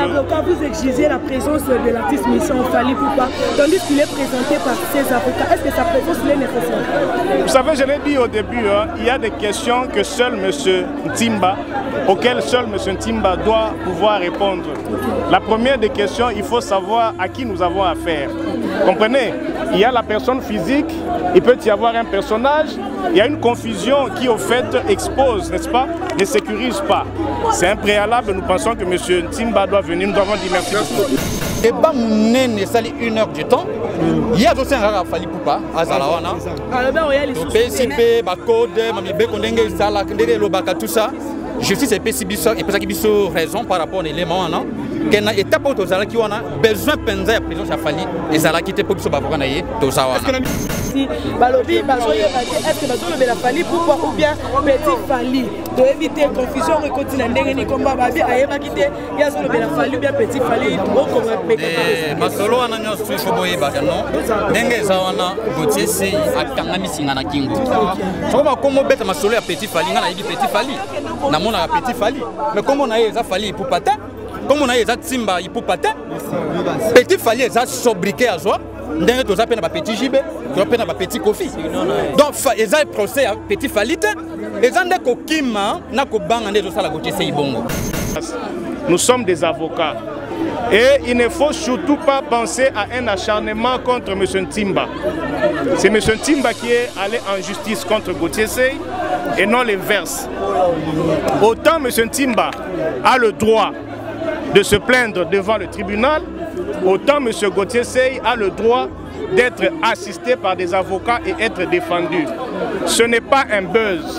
avocats, vous exigez la présence de l'artiste Mission Fally Ipupa, tandis qu'il est présenté par ses avocats. Est-ce que sa présence est nécessaire? Vous savez, je l'ai dit au début, hein, il y a des questions que seul M. Ntimba, auxquelles seul M. Ntimba doit pouvoir répondre. La première des questions, il faut savoir à qui nous avons affaire. Comprenez? Il y a la personne physique, il peut y avoir un personnage, il y a une confusion qui au fait expose, n'est-ce pas, ne sécurise pas. C'est un préalable, nous pensons que M. Ntimba doit venir, nous avons dit merci beaucoup. Et bah mon sali 1 heure du temps. Il y a aussi un rare Fally Ipupa à Zalawana. PCP, Bakode, Mamibe Kondenge, Sala, Kondenge, Lobaka, tout ça. Justice et PCB et pour ça qu'il y a raison par rapport à l'élément. Qu'il y a une étape où il a besoin de penser à la prison de Fally et ça a quitté pour que ce soit pas si Balobi, est-ce que nous avons Fally Ipupa ou bien Petit Fally pour éviter confusion et continuer à combat Babi à quitter il y a le Fally bien Petit Fally au comme Masolo a nyo suifo boye bagano ndenge zawana Gauthier sei akanga misinga na kingo soko comme beta masolo ya Petit Fally ngana yibi Petit Fally na mona Petit Fally mais comme on a eza Fally Ipupa te comme on a eza Timba Ipupa te Petit Fally eza sobriquet à joie ndenge toza pe na ba Petit JB toza pe na ba Petit Kofi donc eza procès à Petit Fally te eza ndeko kima na ko banga ndezo sala Gauthier sei bongo. Nous sommes des avocats et il ne faut surtout pas penser à un acharnement contre M. Ntimba. C'est M. Ntimba qui est allé en justice contre Gauthier Sei et non l'inverse. Autant M. Ntimba a le droit de se plaindre devant le tribunal, autant M. Gauthier Sei a le droit d'être assisté par des avocats et être défendu. Ce n'est pas un buzz.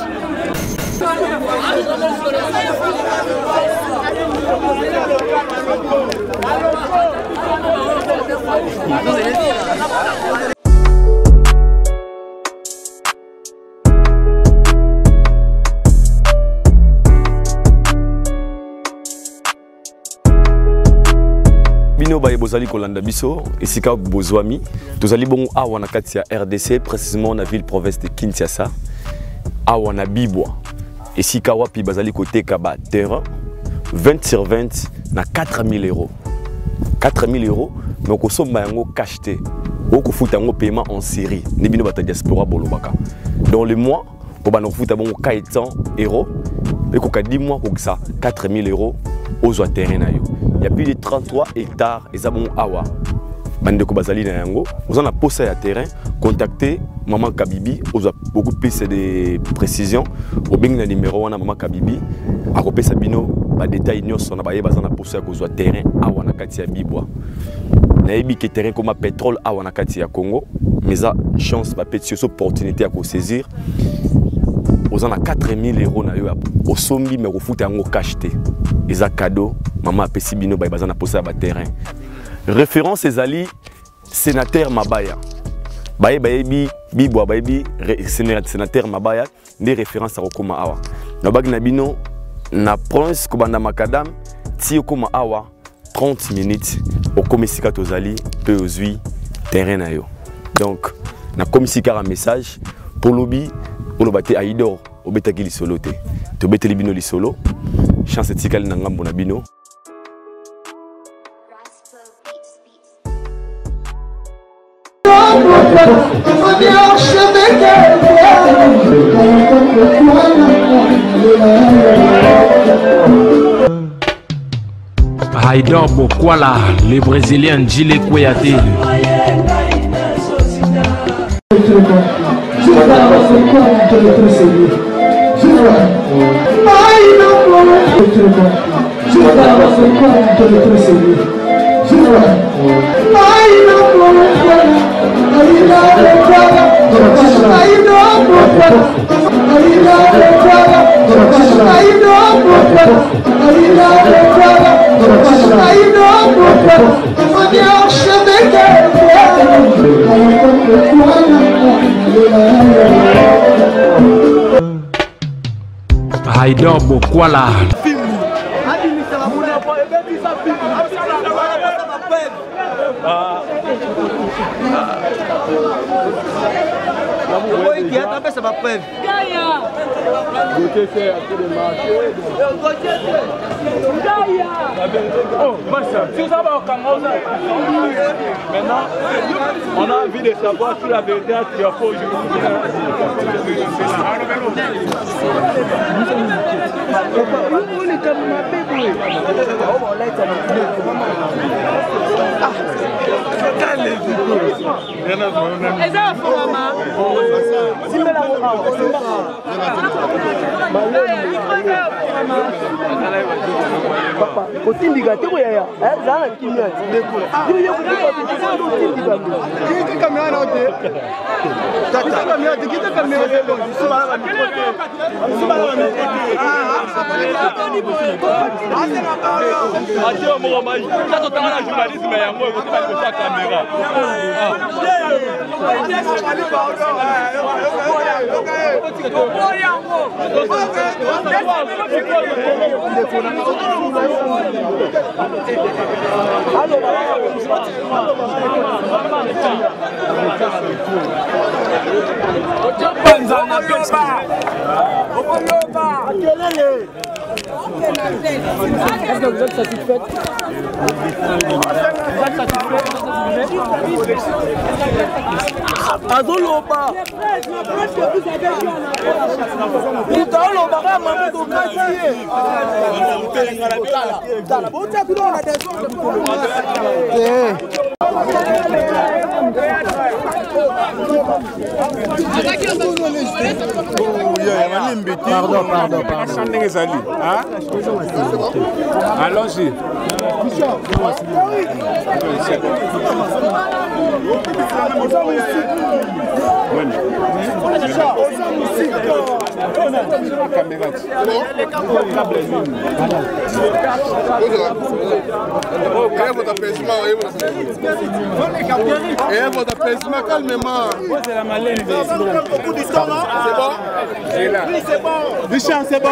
Bino baye bozali kolanda biso esika bozwami tozali bongo awa na kati ya RDC précisément na ville province de Kinshasa awa na Bibwa esika wapi bazali koteka ba terrain 20 sur 20 na 4000 €. 4000 €, mais ko somba yango cash te. Oko futa yango paiement en série. Ni bino bata diaspora bolobaka. Dans le mois, pour bana futa bongo 400 €, et ko ka 10 mois ko ça 4000 € aux terrain na yo. Il y a plus de 33 hectares et ça bon awa. Bande ko bazali na yango, vous en a posé à terrain, contactez Maman Kabibi, vous avez beaucoup plus de précisions. Au bing na numéro wana Maman Kabibi, a repé sabino ba détail nyonso na baye bazana posé à terrain awa na kati ya Bibwa. Na yebi ke terrain comme pétrole awa na kati ya Congo, mais ça chance ba petite opportunité à ko saisir. Vous en a 4000 € na yo au sombi mais au foot yango cash te. Eza cadeau, Maman apesi bino ba bazana posé à terrain. Référence ezali sénateur Mabaya. Baye bayebi Bibwa bayebi sénateur Mabaya des références à Okoma awa. Na bag na bino na prince kobanda makadam ti okoma awa 30 minutes au komisika tozali pe ozui terrain na yo. Donc na komisika un message pour lobby pour lobate aidor obetaki lisolo te. To beteli bino lisolo. Chance tikali na ngambo na bino. Haïdor Bokwala, le Brésilien Gilles Kouyaté. Haïdor Bokwala. Maintenant, on a envie de savoir si la vérité a triomphé aujourd'hui. Est-ce que vous êtes satisfaite? Pardon. Allons-y. Votre apaisement, calmement. C'est bon? Oui, c'est bon. Richard, c'est bon.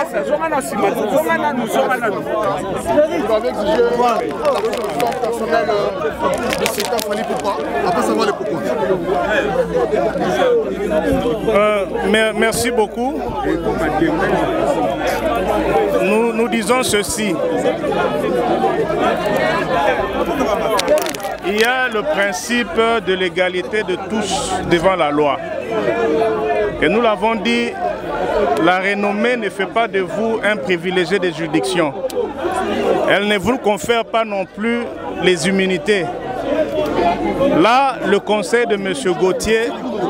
Vous avez exigé la personnelle de Sika Fali pourquoi? Après savoir les pourquoi. Merci beaucoup. Nous disons ceci. Il y a le principe de l'égalité de tous devant la loi. Et nous l'avons dit, la renommée ne fait pas de vous un privilégié des juridictions. Elle ne vous confère pas non plus les immunités. Là, le conseil de M. Gauthier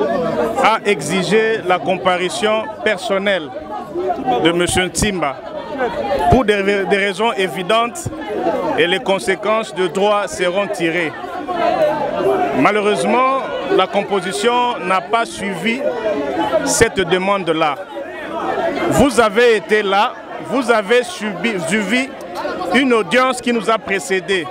a exigé la comparution personnelle de M. Ntimba pour des raisons évidentes et les conséquences de droit seront tirées. Malheureusement, la composition n'a pas suivi cette demande-là. Vous avez été là, vous avez suivi une audience qui nous a précédés.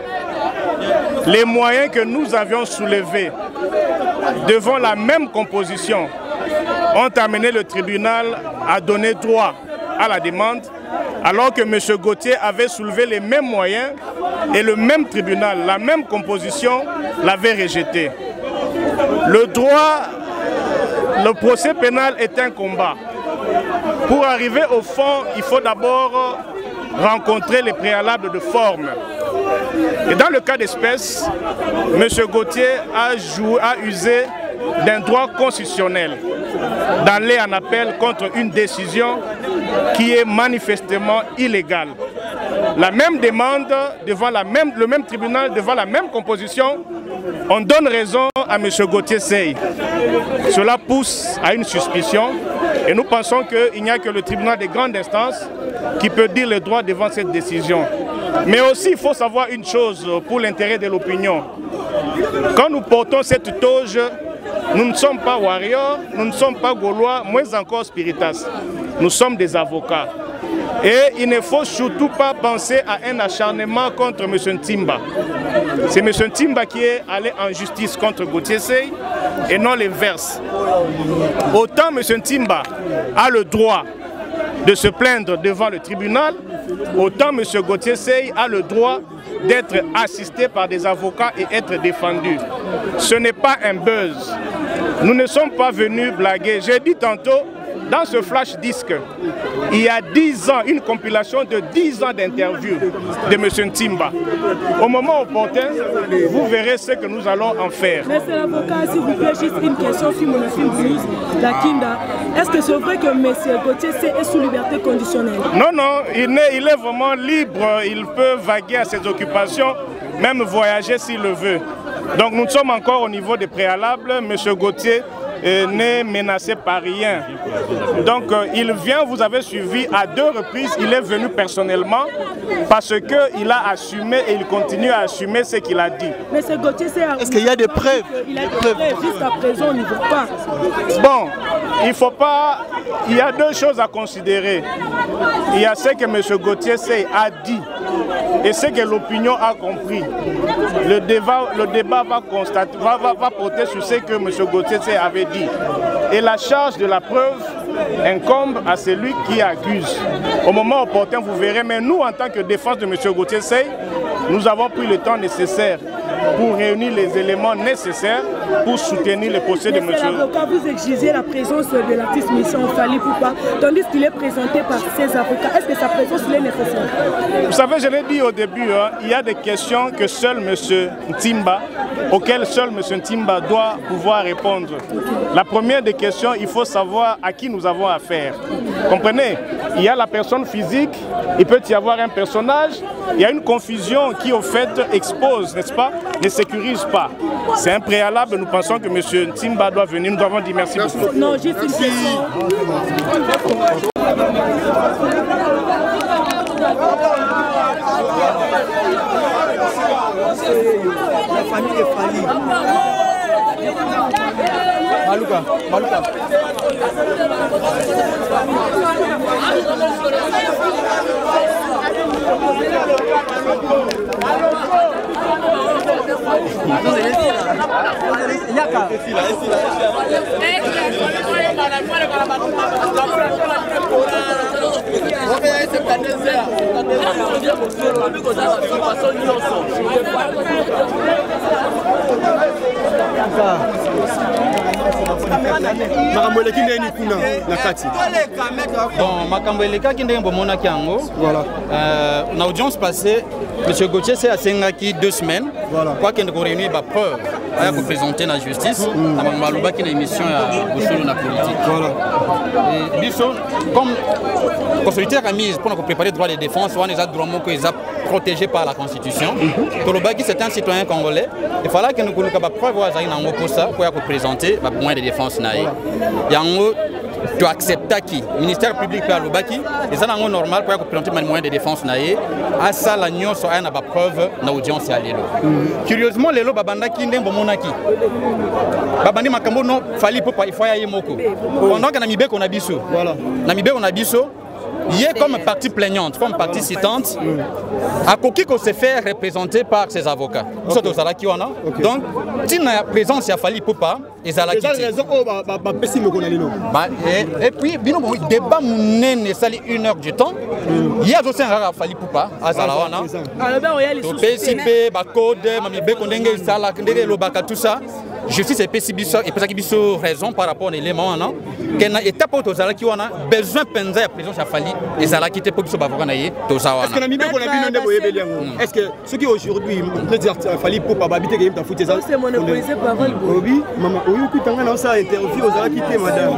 Les moyens que nous avions soulevés devant la même composition ont amené le tribunal à donner droit à la demande, alors que M. Gauthier avait soulevé les mêmes moyens et le même tribunal, la même composition, l'avait rejeté. Le droit, le procès pénal est un combat. Pour arriver au fond, il faut d'abord rencontrer les préalables de forme. Et dans le cas d'espèce, M. Gauthier a usé d'un droit constitutionnel d'aller en appel contre une décision qui est manifestement illégale. La même demande devant le même tribunal, devant la même composition, on donne raison à M. Gauthier Sey. Cela pousse à une suspicion et nous pensons qu'il n'y a que le tribunal de grande instance qui peut dire le droit devant cette décision. Mais aussi, il faut savoir une chose pour l'intérêt de l'opinion. Quand nous portons cette toge, nous ne sommes pas warriors, nous ne sommes pas gaulois, moins encore spiritas. Nous sommes des avocats. Et il ne faut surtout pas penser à un acharnement contre M. Ntimba. C'est M. Ntimba qui est allé en justice contre Gauthier Sey et non l'inverse. Autant M. Ntimba a le droit de se plaindre devant le tribunal, autant M. Gauthier Sey a le droit d'être assisté par des avocats et être défendu. Ce n'est pas un buzz. nous ne sommes pas venus blaguer. J'ai dit tantôt, dans ce flash disque, il y a 10 ans, une compilation de 10 ans d'interviews de M. Ntimba. Au moment opportun, vous verrez ce que nous allons en faire. Monsieur l'avocat, s'il vous plaît, juste une question sur Monafil Blues, la Kinda. Est-ce que c'est vrai que M. Gauthier est sous liberté conditionnelle? Non, non, il est vraiment libre. Il peut vaguer à ses occupations, même voyager s'il le veut. Donc nous sommes encore au niveau des préalables. M. Gauthier n'est menacé par rien. Donc il vient, vous avez suivi à 2 reprises, il est venu personnellement parce qu'il a assumé et il continue à assumer ce qu'il a dit. Mais ce Gauthier, est-ce qu'il y a des preuves? Il a des preuves. Jusqu'à présent, on n'y voit pas. Bon, il faut pas... Il y a 2 choses à considérer. Il y a ce que M. Gauthier a dit et ce que l'opinion a compris. Le débat va porter sur ce que M. Gauthier avait dit. Et la charge de la preuve incombe à celui qui accuse. Au moment opportun, vous verrez, mais nous, en tant que défense de M. Gauthier, nous avons pris le temps nécessaire pour réunir les éléments nécessaires pour soutenir le procès de M. L'avocat, vous exigez la présence de l'artiste Mission Fally Ipupa, tandis qu'il est présenté par ses avocats. Est-ce que sa présence est nécessaire? Vous savez, je l'ai dit au début, il y a des questions que seul M. Ntimba, auxquelles seul M. Ntimba doit pouvoir répondre. La première des questions, il faut savoir à qui nous avons affaire. Comprenez? Il y a la personne physique, il peut y avoir un personnage, il y a une confusion qui au fait expose, n'est-ce pas, ne sécurise pas. C'est un préalable, nous pensons que M. Ntimba doit venir, nous avons dit merci beaucoup. Non, juste une question. La famille est Fally. Malouka, Malouka. Bon, makambo elekaki ndenge bomonaki yango. Voilà. Na audience passée, M. Gauthier s'est asengaki 2 semaines. Voilà. Quoi qu'il ait réuni ba preuve, à vous présenter la justice. Na maloba qui na émission à Bosolo na politique. Voilà. Et biso comme consulteur a mise pour nous préparer droit de défense, on les a droits que ils a protégés par la Constitution. Tolobaki c'est un citoyen congolais. Il fallait que nous connaissions la preuve pour ça pour présenter le moyen de défense naïe. Yango tu acceptes qui ministère public par Lubaki et ça c'est normal pour présenter le moyen de défense naïe. À ça la nion soit un preuve na audience à l'élo. Curieusement l'élo babanda qui ndem bomonaki. Babandi makambo no Fally Ipupa il faut y aller moko. Pendant que namibe qu'on a biso. Voilà. Namibe on a biso. Il est comme partie plaignante, comme partie citante, à Koki qu'on s'est fait représenter par ses avocats. Okay. Donc, si la présence il a Fally Ipupa, et ça l'a quitté. Et puis, le débat mouné sali 1 heure du temps. Il y a aussi un rare Fally Ipupa à Zalawana. PCP, Code, Mamibe, Kondenge, Sala, Kondenge, Lobaka, tout ça. Justice et PCB et PCB raison par rapport à l'élément qu'il y a une étape où il y a besoin de penser à la présence de Fally et ça l'a quitté pour que ce soit est-ce que ceux qui aujourd'hui peut dire Fally Ipupa habiter que tu foutu ça c'est mon opposé parole oui maman oui que tu as ça interview aux a quitté madame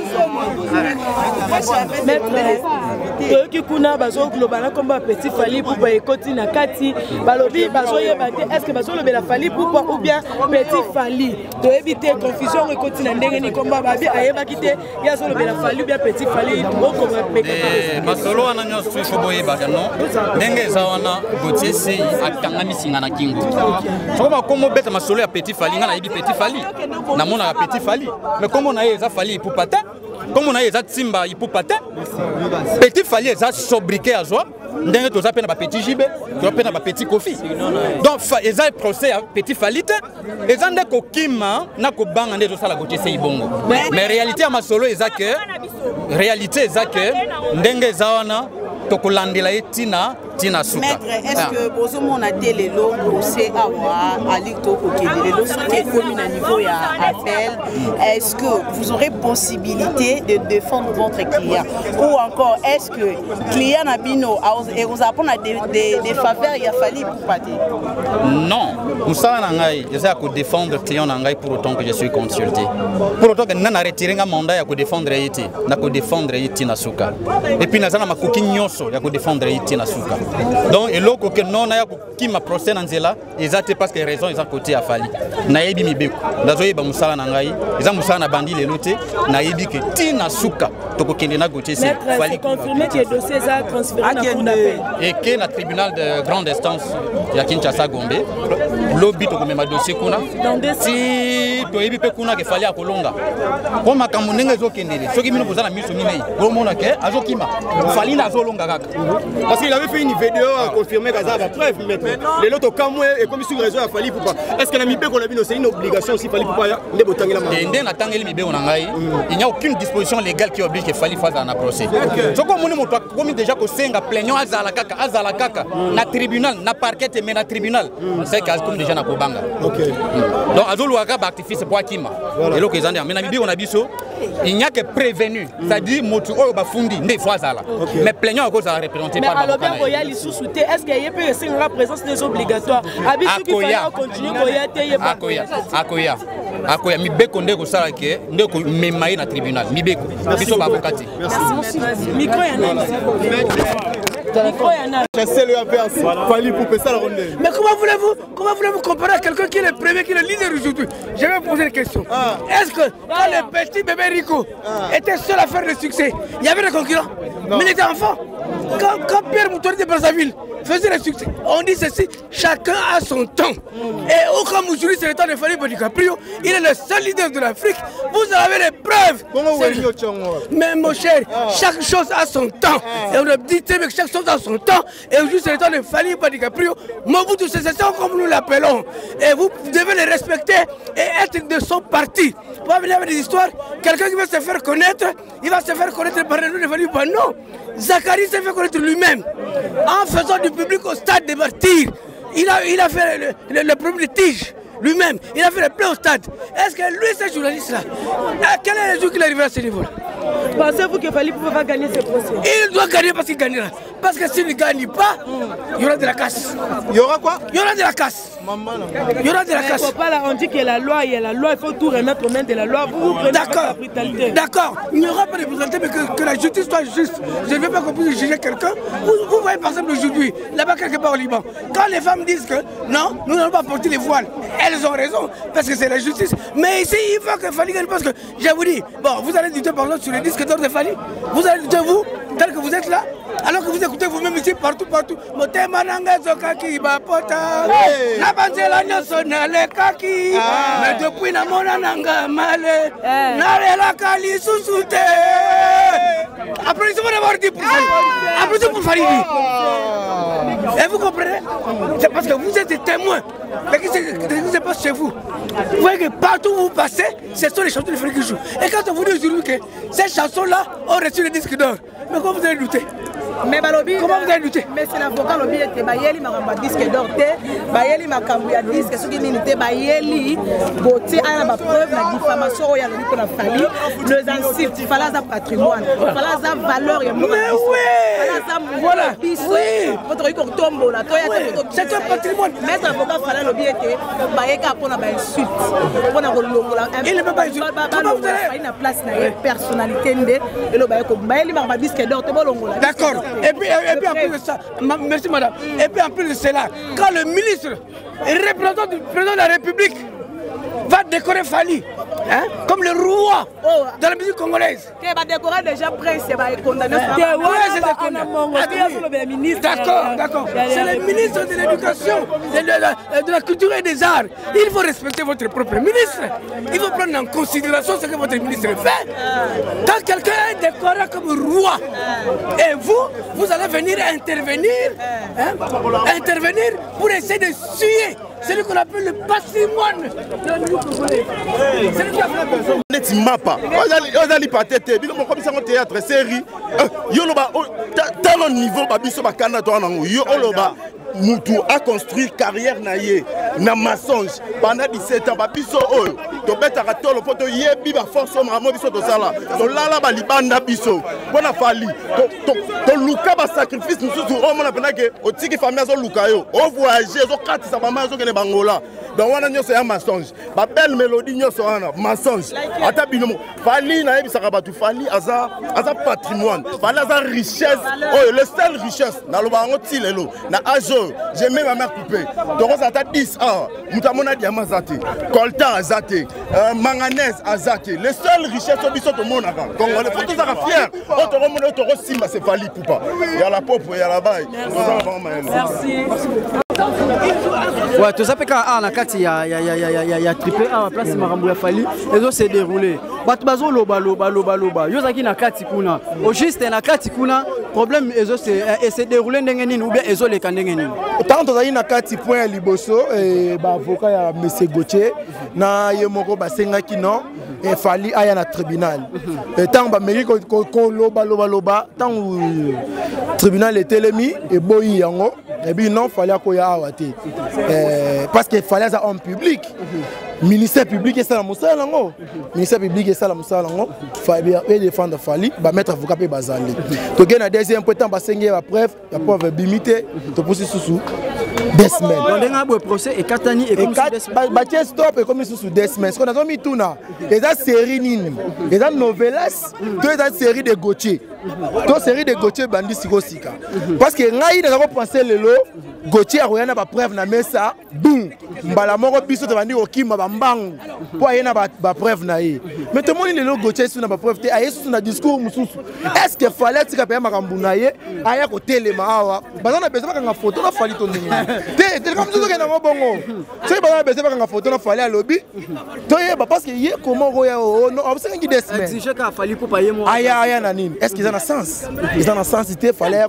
maître qui kuna bazo global comme petit Fally Ipupa et continue kati balobi bazo yebate est-ce que bazo le Fally Ipupa ou bien petit Fally de éviter confusion et continue ndenge ni combat babi ayeba kité ya zo le Fally bien petit Fally beaucoup masolo ananyo sufo boye bakano ndenge zawana Gauthier sei akangami singana kingo soko comme beta masolo ya petit Fally ngana yebi petit Fally na mona ya petit Fally mais comme on a eza Fally Ipupa te comme on a eza Ntimba Ipupa te petit Fally eza sobriqué à joie ndenge toza pena ba petit JB toza pena ba petit Kofi donc eza procès à petit Fally te eza ndeko kima na ko banga ndezo sala Gauthier sei bongo mais réalité ya masolo eza que réalité eza que ndenge zawana tokolandela ye tina suka. Maître, est-ce que Bozomon a dit les lots procès à Alito les lots sont communes à niveau et à appel? Est-ce que vous aurez possibilité de défendre votre client? Ou encore, est-ce que client Nabino et vous apprendre des faveurs, il a fallu pour partir? Non, nous savons que défendre le client pour autant que je suis consulté. Pour autant que nous avons retiré un mandat pour défendre Haïti, nous avons défendre Haïti Nasuka. Et puis nous avons défendre Haïti Nasuka. Donc, et l'autre que non, qui m'a procès dans cela, exactement parce que raison ils ont côté à Fali. Naïbi Mibeko, Nazoé Bamusala Nangaï, ils ont Moussana Bandi les lotés, Naïbi que Tina Souka, Tokokendena Gauthier, Fali. Confirmé que le dossier a transféré à la Cour d'appel. Et que le tribunal de grande instance, il y a Kinshasa Gombe, lobby to même dossier kuna. Si to yebi pe kuna ke fali a Kolonga. Comme à Kamunenga Zokendele, ceux qui nous posent la mise au Minei, au Monake, à Zokima, Fali na Zolonga. Parce qu'il avait fait une vidéo à confirmer Gaza la preuve maintenant. Les autres Kamoué et comme sur raison a fallu pour pas. Est-ce que la Mibé qu'on a vu c'est une obligation aussi fallu pour pas ne botangi la main. Et ndé na tangeli Mibé onangai, il n'y a aucune disposition légale qui oblige que fali fasse un procès. Ce qu'on moni moto comme déjà ko senga plaignant azala kaka na tribunal na parquet mais na tribunal. C'est comme déjà na Kobanga. Donc azolo aka ba artifice pour Akima. Et là que ils ont dit mais na Mibé on a biso il n'y a que prévenu, c'est-à-dire moto o ba fundi ndé fois azala. Mais plaignant à cause de représenter par alors bien qu'il y a les sous-soutés, est-ce qu'il y a une présence des obligatoires? Akoya Mibeko ndeko sala ke ndeko memaye na tribunal Mibeko biso ba avocati. Merci. Micro c'est le APS. Fali pour passer la rondelle. Mais comment voulez-vous comparer à quelqu'un qui est le premier, qui est le leader aujourd'hui? Je vais vous poser une question. Est-ce que quand le petit bébé Rico était seul à faire le succès, il y avait des concurrents? Mais il était enfant. Quand Pierre Moutori de Brazzaville faisait le succès, on dit ceci, chacun a son temps. Et au cas où aujourd'hui c'est le temps de Fali DiCaprio, il est le seul leader de l'Afrique. Vous avez les preuves. Mais mon cher, chaque chose a son temps. Et on dit que chaque chose a son temps. Et aujourd'hui c'est le temps de Fali DiCaprio. Mobutu Sese Seko comme nous l'appelons. Et vous devez les respecter et être de son parti. Pour venir avec des histoires, quelqu'un qui va se faire connaître, il va se faire connaître par le nom de Fali. Non, Zachary s'est fait connaître lui-même en faisant du public au stade des martyrs. Il a fait le problème de tige lui-même. Il a fait le plein au stade. Est-ce que lui, ce journaliste-là, quel est le jour qu'il arrivera à ce niveau-là? Pensez-vous que Fali va gagner ce procès? Il doit gagner parce qu'il gagnera. Parce que s'il ne gagne pas, il y aura de la casse. Il y aura quoi? Il y aura de la casse. Il y aura de la casse. On dit que la loi, il y a la loi, il faut tout remettre aux mains de la loi. Vous prenez la brutalité. D'accord. Il n'y aura pas de brutalité, mais que la justice soit juste. Je ne veux pas qu'on puisse juger quelqu'un. Vous voyez par exemple aujourd'hui, là-bas quelque part au Liban, quand les femmes disent que non, nous n'allons pas porter les voiles, elles ont raison, parce que c'est la justice. Mais ici, il faut que Fali gagne, parce que je vous dis, bon, vous allez douter par exemple sur les disques d'or de Fali, vous allez douter vous, tel que vous êtes là, alors que vous écoutez vous-même ici partout. Motema nanga zokaki bapota, na banzela nyoso na lekaki, mais depuis na mona nanga male, na lela kali susute. Après ça, on va dire pour Fali. Après ça, pour Fali. Et vous comprenez? C'est parce que vous êtes des témoins. Mais qu'est-ce qui se passe chez vous? Vous voyez que partout où vous passez, ce sont les chansons de Fali qui jouent. Et quand on vous dit aujourd'hui que ces chansons-là ont reçu le disque d'or, mais comment vous allez douter? Mais Balobi, comment vous allez douter? Mais c'est l'avocat Lobi était Bayeli m'a disque d'or Bayeli m'a cambié disque ce qui n'était Bayeli beauté à la preuve la diffamation il y a le qu'on a fallu les insultes il fallait ça patrimoine il fallait ça valeur il y a mais oui voilà oui votre iko tombo là toi c'est un patrimoine mais l'avocat fallait Lobi était Bayeka pour na insulte pour na kolongola il ne peut pas insulter comment vous allez une place na personnalité ndé et le Bayeli m'a disque d'or te bolongola d'accord. Et puis en plus de ça, merci madame, et puis en plus de cela, quand le ministre et représentant du président de la République va décorer Fali, hein, comme le roi de la musique congolaise. Il va décorer déjà prince, il va être condamné. D'accord. C'est le ministre de l'Éducation, de la culture et des arts. Il faut respecter votre propre ministre. Il faut prendre en considération ce que votre ministre fait. Quand quelqu'un est décoré comme roi, et vous allez venir intervenir, intervenir pour essayer de suyer celui qu'on appelle le patrimoine. C'est neti mapa ozali patete bino mokomisa ngo théâtre série yo loba talo niveau babiso bakanda to nango yo oloba mutu a construit carrière na ye na maçonge pendant 17 ans babiso oyo to betaka tolo poto yebi ba force mamo biso to sala to lala ba libanda biso bona fali to luka ba sacrifice mususu o mona pena ke otiki famille azo luka yo o voyager zo katisa ba mazo kene bangola donc wana nyoso ya maçonge ba belle mélodie nyoso wana maçonge ata binomo fali na yebisaka batu fali aza patrimoine fali aza richesse oyo le seul richesse na loba ngo tilelo na ajo j'ai même ma mère coupée donc ça t'a 10 ans mutamona diamant zate coltan azate manganèse azate le seul richesse au biso to monaka donc on est tous fiers auto remonter auto simba c'est fali poupa il y a la pop il y a la baille merci. Ouais, tout ça fait qu'à la carte il y a triplé à la place Marambo Fali et ça s'est déroulé. Batbazo loba yo zaki na carte kuna. Au juste na carte kuna problème et c'est déroulé ndengeni ou bien ezo le kandengeni. Tant que na carte point liboso et ba avocat ya monsieur Gauthier na yemoko basenga kino et Fali aya na tribunal. Et tant ba meri ko loba tant tribunal était lemi et boyi yango et bien non Fali akoya awate. Parce qu'il fallait ça en public. Ministère public et ça la moussalango. Ministère public et ça la moussalango. Fallait défendre Fali, ba mettre avocat pe bazali. To gain na deuxième point temps ba sengi ba preuve, la preuve bimité, to pousser sous des semaines. On a un procès et Katani et comme ba tiens stop et comme sous des semaines. Ce qu'on a mis tout na. Et ça série nini. Et ça novelas, to ça série de Gauthier. To série de Gauthier bandi sikosika. Parce que ngai na ko penser lelo Gauthier a rien na ba preuve na mesa, boum. Mbala moko biso to bandi okima ba mbangu. Po ayena ba preuve na ye. Mais tout le monde lelo Gauthier sous na ba preuve te aye sous na discours mususu. Est-ce que fallait tika pa makambu na ye aya ko telema awa. Bazana besoin ka photo na fali to ndenge. Te comme tout que na bongo. C'est bazana besoin ka photo na fali à lobby. To ye parce que ye comment roya o no obsenga ki des semaines. Exiger ka fali pour payer moi. Aya na nini? Est-ce qu'ils ont un sens? Ils ont un sens il fallait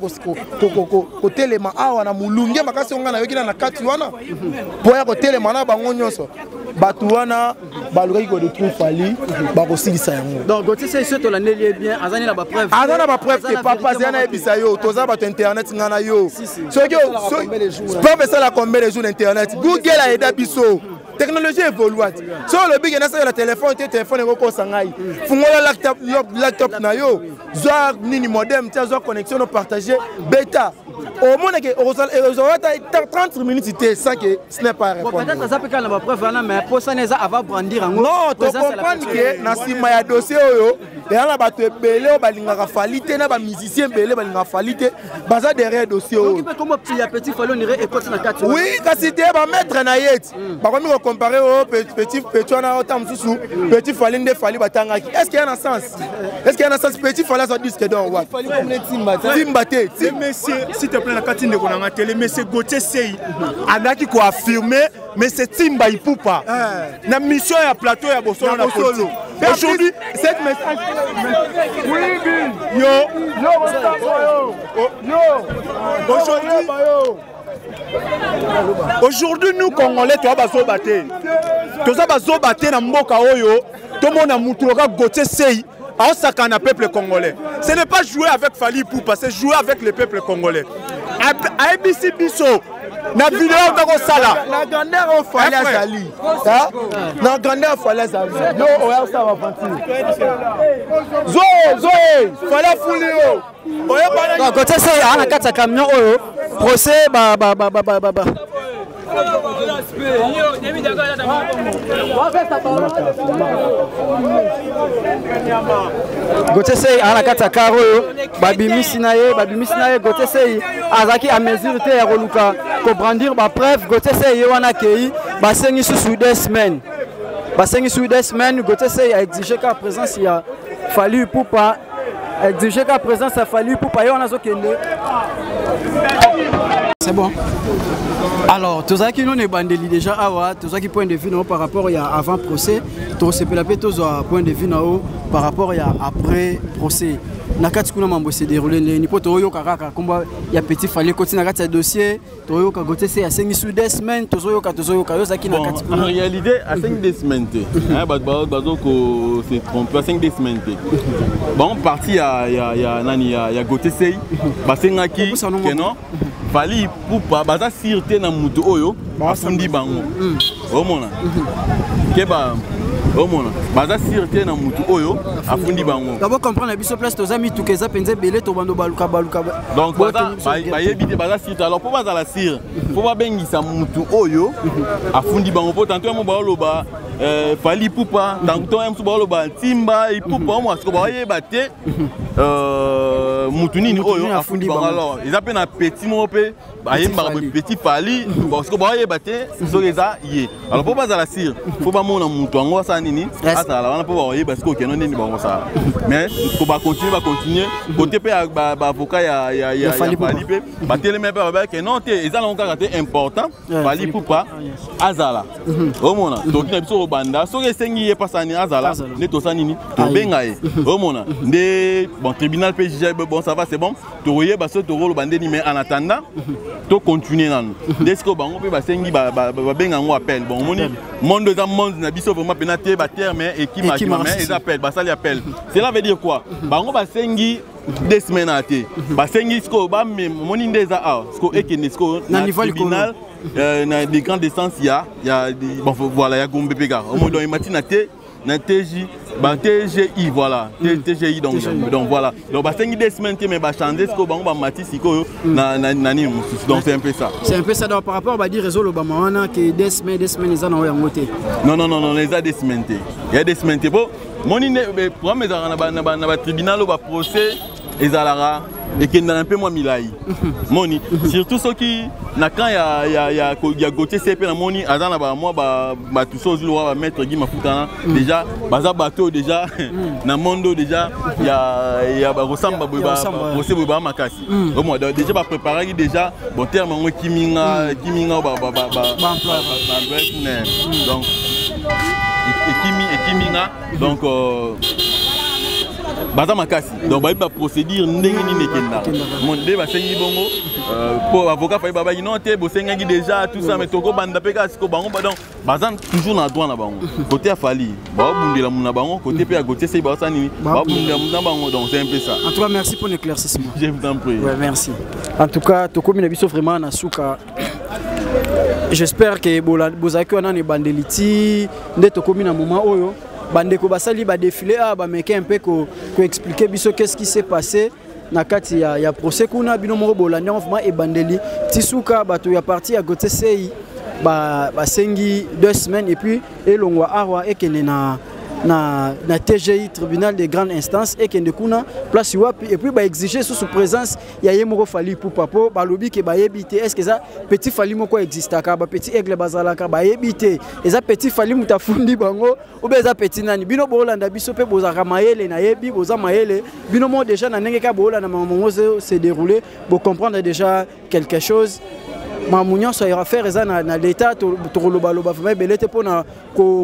ko telema awa na mulunge makasi onga na yokina na kati wana. Po ya ko telema na bango nyonso. Batu wana baluki ko détruire Fali ba ko silisa yango. Donc Gauthier c'est ce to la nelie bien azani na ba preuve. Azana ba preuve que papa zana ebisa yo toza ba internet ngana yo. Soki preuve ça la combien de jours d'internet. Google a aidé biso. Technologie évolue. So le big na ça la téléphone ko sangai. Fungola laptop na yo. Zo nini modem tia zo connexion no partager bêta. Au moins que 30 minutes sans que ce n'est pas répondre. Peut-être ça peut quand la preuve mais pour ça neza avant brandir ngo. Non, tu comprends que na sima ya dossier oyo et na bato ebele balingaka Fali te na ba musicien belé balingaka Fali te baza derrière dossier oyo. Comme petit Fali on irait écouter na 4. Oui, kasi te ba mettre na yet. Ba komi ko comparer au petit wana autant susu petit Fali nde Fali batangaki. Est-ce qu'il y a un sens? Est-ce qu'il y a un sens petit Fali ça disque donc what? Fali comme les Timbate. Monsieur s'il te plaît la katine de konanga télé monsieur Gauthier Sei anaki ko affirmer mais c'est Timba Ipupa na mission ya plateau ya Bosolo na politique. Aujourd'hui cette message aujourd'hui nous Congolais tu bazo baté toza bazo baté na mboka oyo to mona mutu loka Gauthier Sei en sacan à peuple congolais. Ce n'est pas jouer avec Fali Ipupa, c'est jouer avec le peuple congolais. ABC Bisso, na vidéo de Sala. La grandeur au Fali Azali. La grandeur au Fali Azali. Yo, oya ça va partir. Zoé, Fali Fulio. Oya bana. Gauthier Sei ana kata camion oyo. Procès ba. Gauthier Sei à la kata karo babimisi na ye Gauthier Sei azaki a mesure te ya koluka ko brandir ba preuve Gauthier Sei wana kei basengi sous 2 semaines Gauthier Sei a exigé qu'à présence il y a Fali Ipupa exigé qu'à présence a Fali Ipupa yo na zokende. C'est bon. Alors, tout ça qui nous est bandeli déjà awa, tout ça qui point de vue par rapport à avant procès, tout ce que la point de vue par rapport à après procès. na kati kuna mambo se déroulé ni poto oyo kaka komba ya petit fallait continuer na kati ya dossier toyo ka gote c'est à 5 sous des semaines tozo ka yo zaki na kati en réalité à 5 des semaines hein bazo ko c'est trompé à 5 des semaines bon parti ya nani ya gote sei basenga ki kenon fali pupa baza sirte na mutu oyo afundi bango omona keba omona baza sirte na mutu oyo afundi bango d'abord comprendre biso place tozami tukeza penze belé to bando baluka donc ba yebite baza sirte alors pour baza la sir faut ba bengisa mutu oyo afundi bango po tanto mo ba loba fali pupa tanto em ba loba timba ipupa mo asko ba yeba te mutu nini oyo afundi bango alors ils appellent un petit mo pe ba yemba petit fali parce que ba yeba te so eza ye alors pour baza la sir faut ba mona mutu ngo sa nini atala wana po ba yeba parce que okeno nini bango ça mais faut ba continuer côté pe ba avocat ya fali pe ba teleme pe ba ke non te eza na ngaka te important fali pupa azala omona donc na biso banda so esengi ye pasani azala ne to sanini to benga ye omona nde bon tribunal PJJ bon ça va c'est bon to yeba so to rolo bande ni mais en attendant to continuer nan desco bango pe basengi ba benga ngo appel bon moni monde dans monde na biso vraiment penate ba terre mais équipe mais ils appellent ba sali appel cela veut dire quoi bango basengi des semaines à té basengi sko ba moni ndeza a sko ekenesko na tribunal na des grandes distances il y a bon voilà il y a Gombe Pega au moins dans les matins na TJ ba TGI voilà TGI donc voilà donc ba 5 des semaines mais ba changer ce que ba mati siko na nani donc c'est un peu ça donc par rapport ba dire réseau le ba wana que des semaines ils en ont ngoté non les a des semaines il y a des semaines bon moni ne pour mais na ba tribunal ba procès ezalara et qui n'a un peu moins milai moni surtout ceux qui na quand ya goté CP na moni azana ba moi ba tout ça zo ba mettre Guy Mafuta déjà baza bateau déjà na mondo déjà ya ba ressemble ba procès ba makasi au moins déjà ba préparer déjà bon terme ngo kiminga ba donc et kiminga donc baza makasi donc ba procédure ndenge ni nekenda mon dé ba sengi bongo pour avocat fa ba non te bo sengi déjà tout ça mais toko banda peka siko bango donc baza toujours na droit na bango côté afali ba bundela muna bango côté pe à côté c'est ba sani ba bundela muna bango donc c'est un peu ça en tout cas merci pour l'éclaircissement je vous en prie ouais merci en tout cas toko mina biso vraiment na suka j'espère que bozaki wana ne bandeliti nde toko mina moment oyo bandeko basali ba défilé ba meke un peu ko expliquer biso qu'est-ce qui s'est passé na kati ya procès kuna bino moko bolanda vraiment e bandeli tisuka bato ya parti ya côté sei ba sengi 2 semaines et puis elongwa arwa ekene na TGI tribunal de grande instance et kende kuna place wapi et puis ba exiger sous présence ya yemoko fali pour papo ba lobi ke ba yebité est-ce que ça petit fali moko existaka ba petit aigle bazalaka ba yebité et ça petit fali mutafundi bango ou be za petit nani bino bolanda biso pe bozaka mayele na yebi boza mayele bino mo déjà na ndenge ka bolanda mamongo se dérouler pour comprendre déjà quelque chose mamunyo so ira faire ça na l'état to loba vraiment belete pona ko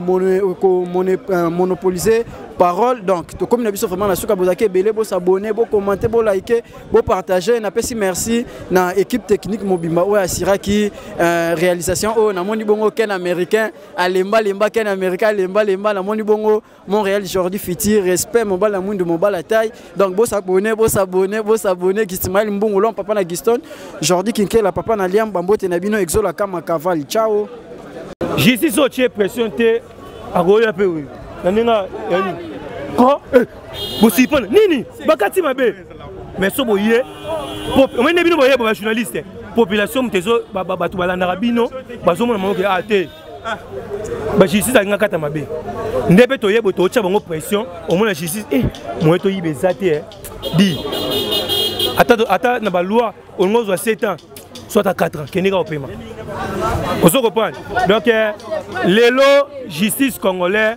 monopoliser parole donc to comme na biso vraiment na suka bozake belé bo s'abonner bo commenter bo liker bo partager na pesi merci na équipe technique mobimba o asira ki réalisation o na moni bongo ken américain alemba ken américain lemba na moni bongo Montréal Jordi Fiti respect mon bala mundu mon bala taille donc bo s'abonner Gismaël Mbongo lon papa na Giston Jordi Kinkela papa na Liam Bambote na bino exola kama caval ciao justice o tie pression te agoya pe oui nanenga yani ko bosipana nini bakati mabe mais so boye pop mene bino boye ba journaliste population mtezo batu balanda bino bazomona mango ate ba justice anga kata mabe ndebe to yebo to cha bango pression au moins la justice moi to yibe zate di ata na ba loi on ngozo 7 ans soit à 4 ans kenega au paiement on se comprend donc lelo justice congolais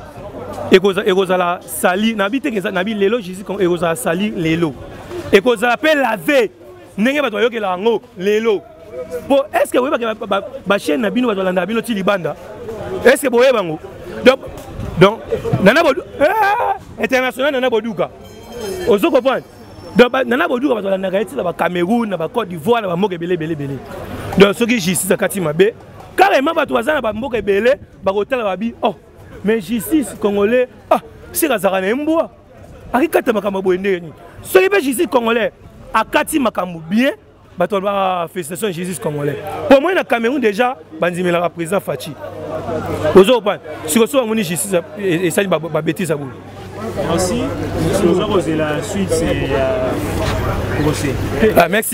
ekozala sali nabite ke nabi lelo justice ekozala sali lelo ekozala pe laver ndenge bato yokela ngo lelo po est-ce que vous voyez ba chaîne na bino bato landa bino ti libanda est-ce que boye bango donc nana bodu international nana boduka ozo comprendre donc nana boduka bato na Haïti na ba Cameroun na ba Côte d'Ivoire na ba mboka belé donc soki justice akati mabe carrément bato bazana ba mboka belé ba hôtel ba bi oh mais justice congolais ah c'est kazaka na mboa akikata makambo boyende ni soki be justice congolais akati makambo bien bato ba félicitations justice congolais pour moi na Cameroun déjà bandimela président Fachi ozo comprendre si ko moni justice et ça ba bêtise à vous. Merci. C'est la suite, c'est procès. Ah, merci.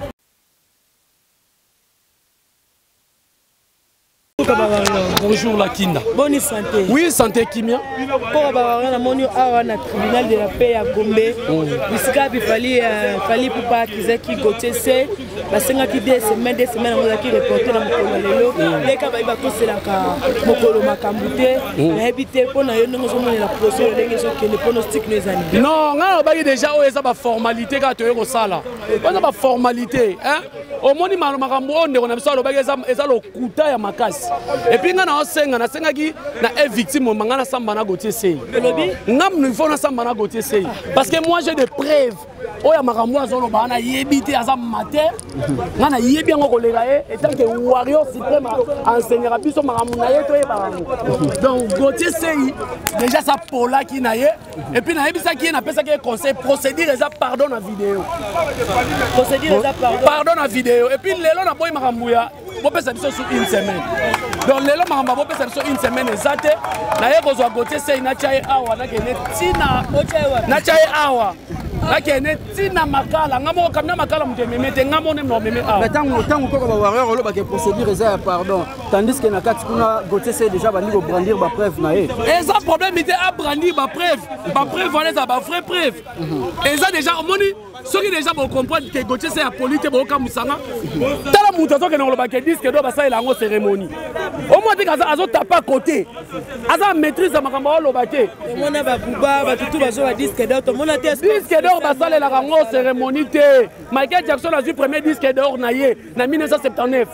Bonjour la Kinda. Bonne santé. Oui, santé Kimia. Pour avoir moni awa na tribunal de la paix à Gombe. Bisika bi fali pour pas qu'ils qui goté c'est parce que des semaines on qui reporter na mokolo lelo. Les ka ba ko c'est la ka mokolo makambute. Na habité pour na yo ngo moni la procès ndenge so que le pronostic nous ani. Non, nga ba déjà o eza ba formalité ka to yo sala. Ba ba formalité, hein? Au moni makambo onde on a biso lo ba eza lo kuta ya makasi. Et puis nga na osenga na sengaki na victime manga na samba na Gauthier Sey. Ngam nous faut na samba na Gauthier Sey parce que moi j'ai des preuves. Oya makambo azolo ba na yebité aza mater. Nga na yebi ngo kolega et tant que warrior suprême enseignera biso makambo na ye to yeba. Donc Gauthier Sey déjà ça pola ki na ye et puis na yebisa ki na pesa ki conseil procédure eza pardon na vidéo. Procédure eza pardon na vidéo et puis lelo na boy makambo ya bo pesa biso sur une semaine. Donc lelo makambo bo pesa biso une semaine ezate na ye kozwa Gauthier Sey na chaye awa na kene tina na chaye awa na kene tina makala ngamo kamna makala mtememete ngamo ne no meme awa. Mais tant ko ba warrior olo ba ke procédure eza pardon tandis que na kati kuna Gauthier Sey déjà bandi ko brandir ba preuve na ye. Et ça problème était à brandir ba preuve voilà ça ba vrai preuve. Et ça déjà moni ceux qui déjà vont comprendre que Gauthier Sey a polité ba okamusanga tala mutu azoke na loba ke disque do ba ça la cérémonie. Au moins dit azo tapa côté aza maîtrise makambo loba ke mona ba buba ba tutu bazo ba disque d'or to mona te disque d'or ba ça la rango cérémonie te Michael Jackson a eu premier disque d'or na ye na 1979.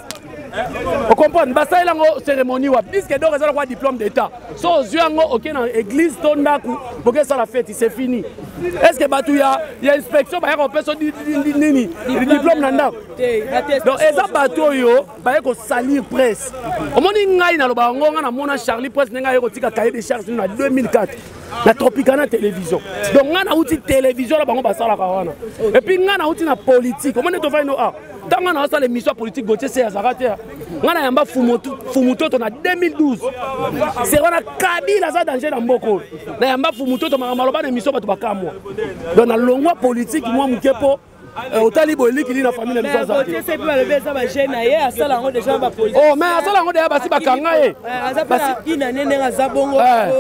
On comprend ba ça la cérémonie wa disque d'or eza le diplôme d'état so zuango OK na église tondaku boke ça la fête c'est fini. Est-ce que batu ya inspection ba ko peso nini diplôme nanda donc eza bato yo ba ko salir presse omoni ngai na loba ngonga na mona Charlie Presse nga ko tika cahier de charge na 2004 la Tropicana télévision donc nga na outil télévision la bango ba sala ka wana et puis nga na outil na politique omoni to fa no a tanga na sala émission politique Gauthier Sey azakate nga na yamba fumutoto na 2012 c'est wana Kabila za danger na mboko na yamba fumutoto maloba na émission bato bakamwa donc na longwa politique moi mukepo otali boliki li na famille na biso za Gauthier Sey ba lebe za ba jeune na ye asala ngo déjà ba politique oh mais asala ngo déjà basi bakanga ye basi ina nene nga bongo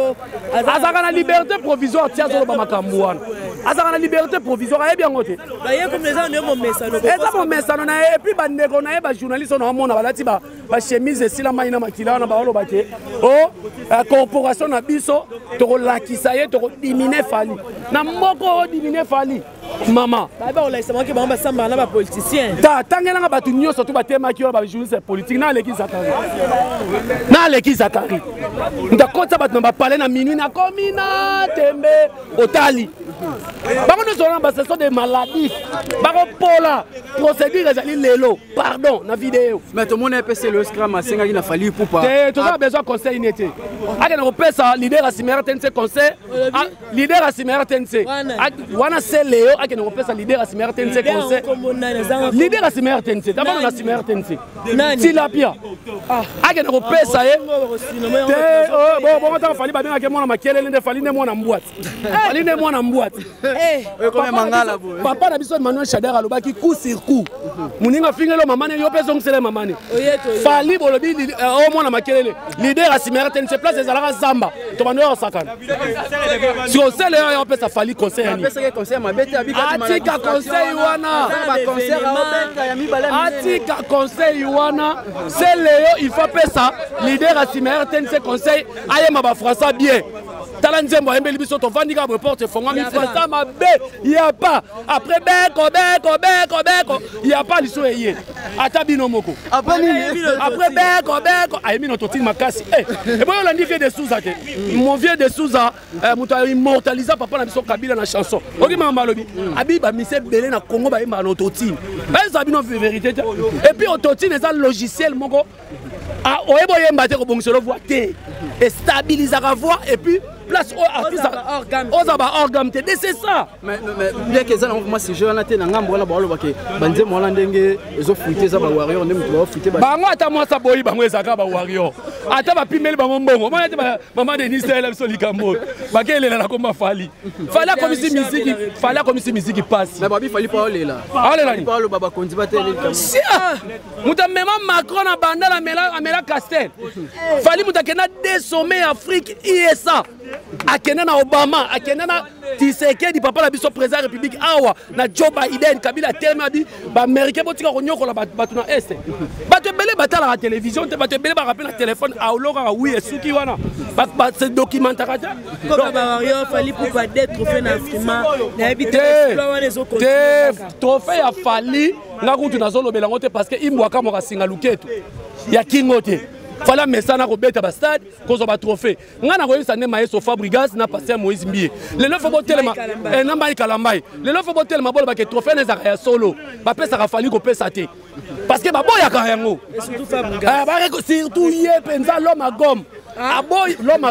azaka na liberté provisoire tia zolo ba makambo wana azaka na liberté provisoire ayebi yango te ba ye comme les gens ne mo mesano eza mo mesano na et puis ba ndeko na ye ba journaliste na mona balati ba chemise esila mai na makila na ba oloba ke oh corporation na biso to lakisa ye to diminer fali na moko diminer fali mama ba ola sama ke ba samba na ba politicien ta tangela nga batu nyonso to batema ki ba journaliste politique na leki zakari ndakota batu na ba parler na minuit na komina tembe otali bango no zona ba ce sont des maladies bango pola procédure ezali lelo pardon na vidéo mais tout le monde est le scrum a senga na fali pour pas tu as besoin conseil inité aka na kopesa leader a simera TNC conseil leader a simera TNC wana c'est Léo aka na kopesa leader a simera TNC conseil leader a simera TNC d'abord na simera TNC tilapia aka na kopesa ye bon ta fali ba benga ke mona makelele nde fali ne mona mbwati fali ne mona mbwati papa na biso Manuel Shader alobaki coup sur coup muninga fingelo mamane yo peso ngisele mamane fali bolobi au mona makelele leader asimera TNC place ezalaka zamba to bando yo sakana si on sait le yo pesa fali conseil ani atika conseil wana atika conseil wana c'est Léo il faut pesa leader asimera TNC conseil ayema ba français bien tala nzembo ayembeli biso tovandi ka reporte fongami fasa mabe ya pas après beko il y a pas liso eye ata bino moko après beko ayemi no toti makasi et bon on dit vieux de Souza ke mon vieux de Souza muto immortaliser papa na biso Kabila na chanson oki mama lobi abiba mise belé na Congo ba yemba no toti ça bino vérité et puis toti les logiciel moko oyebo yemba te ko bongselo voix te et stabiliser la voix et puis place au artiste aux organes c'est ça mais bien que ça moi c'est je na te na ngambo na balo bake banze mo ndenge ezo fuite za ba warrior ne mutu ba fuite ba bango ata moi sa boyi bango ezaka ba warrior ata ba pimeli bango mbongo moi ate maman de Nisela so likambo bakelela na komba fali komisi musique passe mais babi fali pas olela ni pas lo baba kondi ba tele muta mema Macron na banda la mela Castel fali muta kena des sommets Afrique ISA akena na Obama akena na Tshisekedi papa la biso président République awa na Joe Biden Kabila telema bi ba américain botika konyokola batu na est batu belé batala la télévision te batu belé ba rappel na téléphone aoloka oui esuki wana ba ce documentaire ko ba wario fali pour pas d'être trophée na Afrima na habité explorer les autres trophée ya fali nga kutu nazolobela ngote parce que imbwaka mo kasinga luketo ya kingote fala mesana ko beta ba stade ko zo ba trophée ngana ko yisa ne Maestro Fabregas na passer Moïse Mbie lelo fo botelema na mbai kalambai lelo fo botelema bolo ba ke trophée na za solo ba pesa ka fali ko pesa te parce que ba boya ka yango surtout Fabregas ba surtout yé penza l'homme à gomme aboy l'homme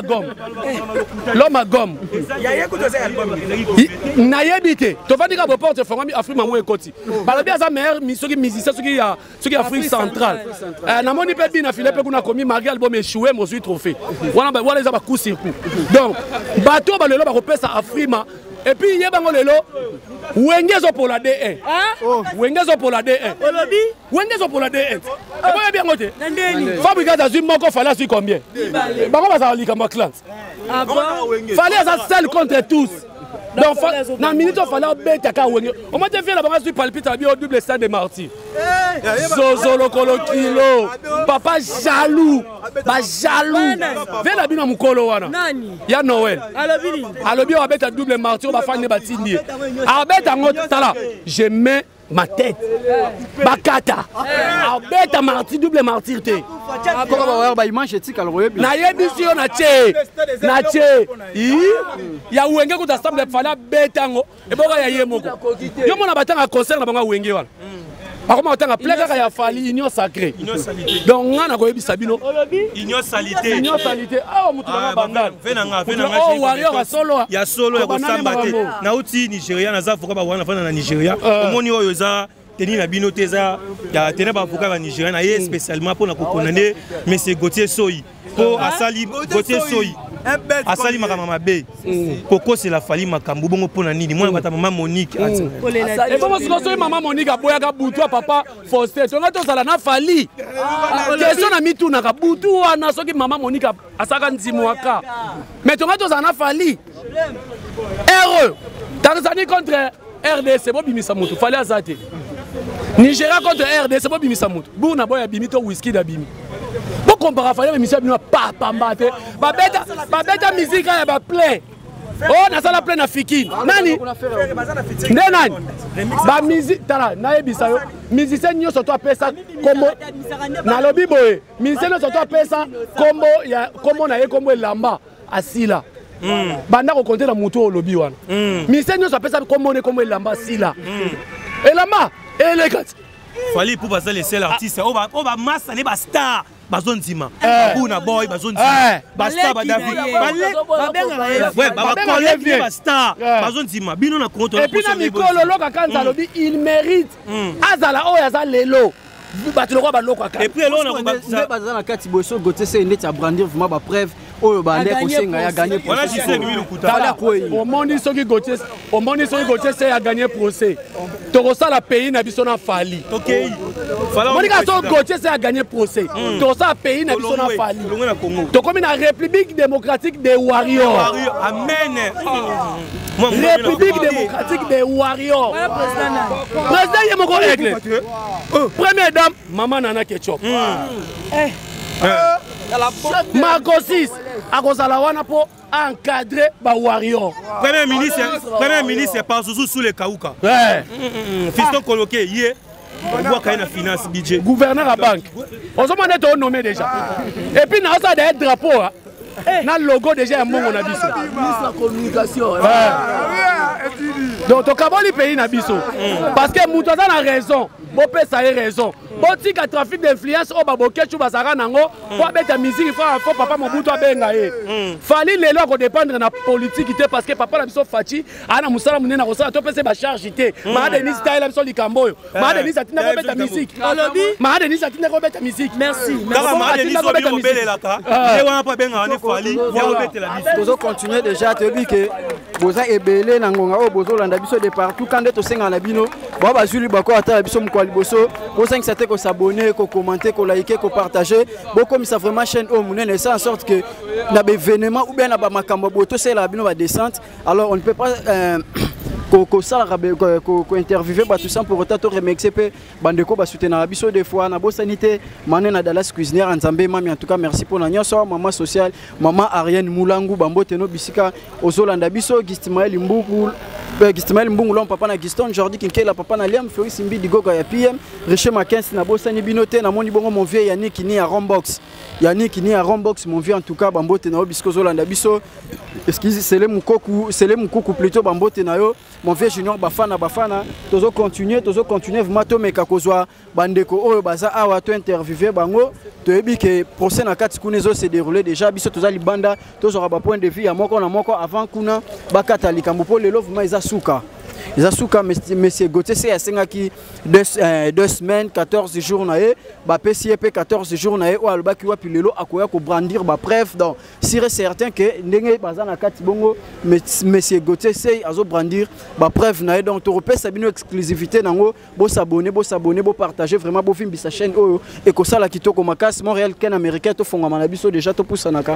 à gomme ya ko doze album na yebite to vandi ka porte fongami Afrique mo ekoti balobi aza meilleur soki musicien soki Afrique centrale na moni pe bina Philippe kuna komi malgré album échoué mo suis trophée wana za ba coup sur coup donc bato ba lelo ba ko pesa Afrima et puis yebango lelo wengezo pour la D1 wengezo pour la D1 olobi wengezo pour la D1 et bon bien ngote Fabregas azui moko fallait azui combien bango baza likamba classe fallait ça seul contre tous donc na minute il fallait beta ka wenge on m'a fait la bango azui palpite abi au double stade de martyr zozo lokolo kilo papa jaloux vela bino mukolo wana ya Noël alobi on beta double martyr ba fane batindi abeta ngot tala je mets ma tête bakata abeta martyr double martyr te ba image etika lo yebi na yebisi yo na che ya wenge ko tassemble fala betango e boka ya yemoko yo mona batanga concert na banga wenge wana bakoma otanga pleka ya fali union sacrée donc ngana ko yebisa bino union salité mutu na bandana venanga warrior solo ya ko samba te na uti Nigeria na za foka ba wana fana na Nigeria omoni oyo za teni na bino teza ya tena ba foka ba Nigeria na ye spécialement pour na ko condamner monsieur Gauthier Soyi pour asali Gauthier Soyi asali makamama be koko c'est la fali makambu bongo pona nini mwana bata maman Monique et bon parce que maman Monique aboya ka butu papa Faustin to ngato sala na fali question na mitu na ka butu wana soki maman Monique asaka nzimu waka mais to ngato sala na fali heureux Tanzanie contre RDC bo bimisa mutu fali azate Nigeria contre RDC bo bimisa mutu buna boya bimito whisky da bimi pour comparer fallait monsieur bino papa mbate babeta musique ya ba play na sala play na fikini nani nani ba musique tala na yebisa yo musicien nyoso to apesa kombo na lobi boye musicien nyoso to apesa kombo na ye kombo elamba asila banda ko compter na mutu olobi wana musicien nyoso apesa kombo ne kombo elamba asila elamba elegant fallait pour passer les seuls artistes on va massa ne ba star bazondima buna boy bazondima ba star ba David ba collègue ba star bazondima bino na compte et puis na mikolo loka kanza lobi il mérite azala oyo aza lelo bato lokwa ba lokwa et puis là on a baza na kati boso Gauthier c'est ndeti a brandir vraiment ba preuve oyo ba ndeko senga ya gagner procès. Voilà je sais lui le kuta. Au monde soki Gauthier c'est a gagner procès. Torosa la pays na biso na fali. OK. Monika so Gauthier c'est a gagner procès. Torosa pays na biso na fali. To comme na République démocratique des warriors. Amen. République démocratique des warriors. Président Yemoko Aigle. Première dame Maman Nana Ketchup. Marco 6 akozala wana po encadrer ba warrior. Premier ministre par Zouzou sous les Kaouka. Fiston coloqué hier. On voit qu'il y a une finance budget. Gouverneur à banque. On se demande de nommer déjà. Et puis dans ça des drapeaux. Na logo déjà mon on a biso. Ministre de communication. Donc to kaboli pays na biso. Parce que Moutaza a raison. Bon pèse a raison. Bon tika trafic d'influence au baboke chou bazara nango. Pour mettre musique il faut papa Mobutu abenga e. Fali lelo ko dépendre na politique parce que papa la biso Fati ana musala munena ko sala to pèse ba charge té. Ma Denis style biso likamboyo. Ma Denis atina ko mettre musique. Ma Denis atina ko mettre musique. Merci. Ma Denis ko mettre musique. Je wana pa benga ne Fali. Tozo continuer déjà te dire que boza ebele na ngonga o bozo landa biso de partout quand to senga na bino ba bazuli bako ata biso mko liboso ko 5 7 ko s'abonner ko commenter ko liker ko partager bo comme ça vraiment chaîne o munene ça en sorte que na ba événement ou bien na ba makambo boto c'est la bino ba descente alors on ne peut pas ko interviewer ba tout ça pour autant to remercier pe bandeko ba soutenir biso des fois na bo sanité mané na Dallas cuisinière Nzambe mami en tout cas merci pour la nyonso maman sociale maman Ariane Moulangu bambote no bisika ozolanda biso Gistimael Mbungu Gistimael Mbungu lom papa na Giston Jordi Kinkela papa na Liam Floris Mbidi Gogo ya PM Riche Mackenzie na bo sani binote na moni bongo mon vieux Yannick ni à Rombox Yannick ni à Rombox mon vieux en tout cas bambote na bisiko zolanda biso excuse c'est le mukoku plutôt bambote na yo mon vieux Junior bafana tozo continuer vraiment to meka kozwa bandeko oyo baza awa to interviewer bango to yebi ke procès na kati kuna zo se dérouler déjà biso toza libanda tozo ba point de vue ya moko na moko avant kuna bakata likambo po lelo vraiment iza suka monsieur Gauthier c'est asenga ki 2 semaines 14 jours na e ba PCP 14 jours na e o alobaki wa pilelo akoya ko brandir ba preuve donc c'est certain que ndenge baza na kati bongo monsieur Gauthier c'est azo brandir ba preuve na e donc to repesa bino exclusivité nango bo s'abonner bo partager vraiment bo film sa chaîne oyo et ko sala kitoko makasi Montréal Ken américain to fonga manabiso déjà to pusanaka.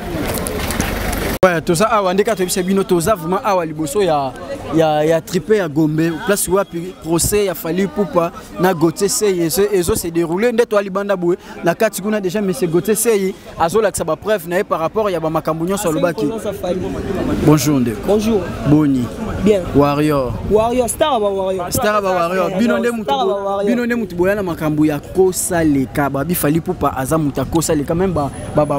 Ouais, tout ça awa ndeka to bisa bino toza vraiment awa liboso ya trippé à Gombe place où procès ya Fali Poupa na Gauthier Sey ezo se déroulé ndeto ali banda boué na kati kuna déjà monsieur Gauthier Sey azo la ba preuve na par rapport ya ba makambo nyonso lobaki. Bonjour ndeko. Bonjour. Boni. Bien. Warrior star ba warrior bino nde mutu boya na makambo ya kosa leka ba bi Fali Poupa aza muta kosa leka même ba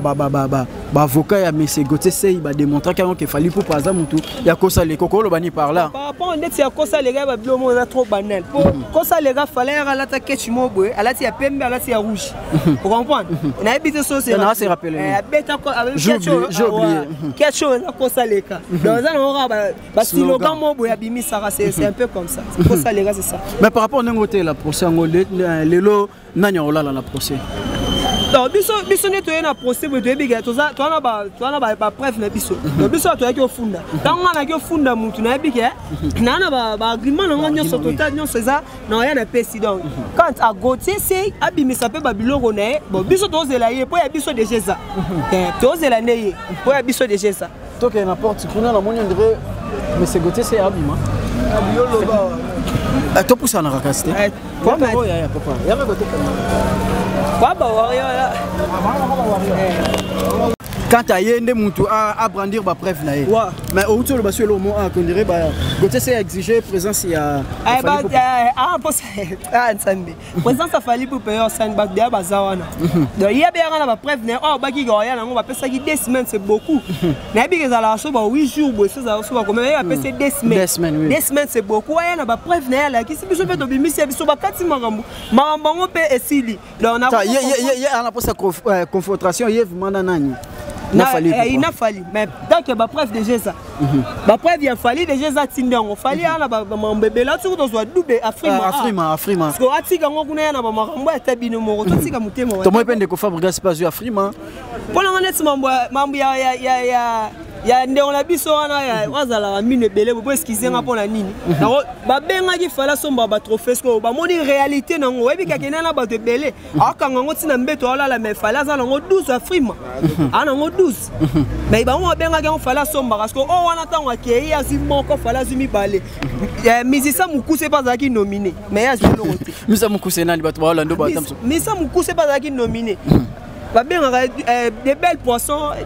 avocat ya monsieur Gauthier Sey ba démontrer que Fali Poupa aza mutu ya kosa leka ko lobani par là. Par rapport à ce que les gars ont trop banal. Quand ça les gars fallait à la tête qui m'obé, à la tia pembe, à la tia rouge. Vous comprenez? On a habité ça c'est. On a se rappelé. J'ai oublié. Quelque chose comme ça les gars. Dans un aura bah slogan m'obé abimi ça c'est un peu comme ça. C'est pour ça les gars c'est ça. Mais par rapport à n'importe la procès angolais les lots n'anya ola la procès. Non, biso ne toye na procès bo toye biga toza toana ba preuve na biso. Donc biso toye ki ofunda. Tanga na ki ofunda mutu na biga na ba agreement na nganyo so total nyo seza na ya na pesi donc. Quand à Gauthier c'est abimisa pe ba biloko na bon biso tozela ye po ya biso de Jeza. Tozela ne ye po ya biso de Jeza. To ke na porte kuna na moni ndre monsieur Gauthier c'est abima. Abiyolo ba to poussa na rakasté. Papa ya papa. Ya ba Gauthier. Baba warrior là. Quand tu as yende mutu à brandir ba preuve na ye. Mais au tout le basio le mot à conduire ba Gauthier c'est exigé présence ya Nsambe. Présence Fali Poupa san ba dia bazawana. Donc il y a bien na preuve na baki goya na ngo ba pesa ki 2 semaines c'est beaucoup. Na bi kezala so ba 8 jours bo ça so ba combien ya pesa 2 semaines. 2 semaines c'est beaucoup ya na ba preuve na la ki si biso fait obimisi biso ba kati marambo ngo pe esili. Donc on a on a posé confrontation hier vraiment nani. Il n'a fallu, mais tant que ma preuve déjà ça. Ma preuve il a fallu déjà ça tindon. Fallu ana mon bébé là tout doit double Afrima. Parce que atika ngo kuna na ba makambo ya bino mo to tika mutemo. To mo pende ko Fabregas pas yo Afrima. Pour la net mambo ya ndeko na biso wana ya wazala mine belé bo eskize nga pona nini. Ba benga ki fala somba ba trophée ko ba moni réalité nango webi ka kenana ba te belé. Akanga ngo tina mbeto ala la me fala za ngo 12 Afrima. Ana ngo 12. Mais ba mo benga ka fala somba parce que o wana tango akei ya simoko fala zumi balé. Ya Mizisa Mukuse pas zaki nominé. Mais ya zelo roté. Mizisa Mukuse nani bato ba Orlando ba tamso. Mizisa Mukuse pas zaki nominé. Ba benga des belles poissons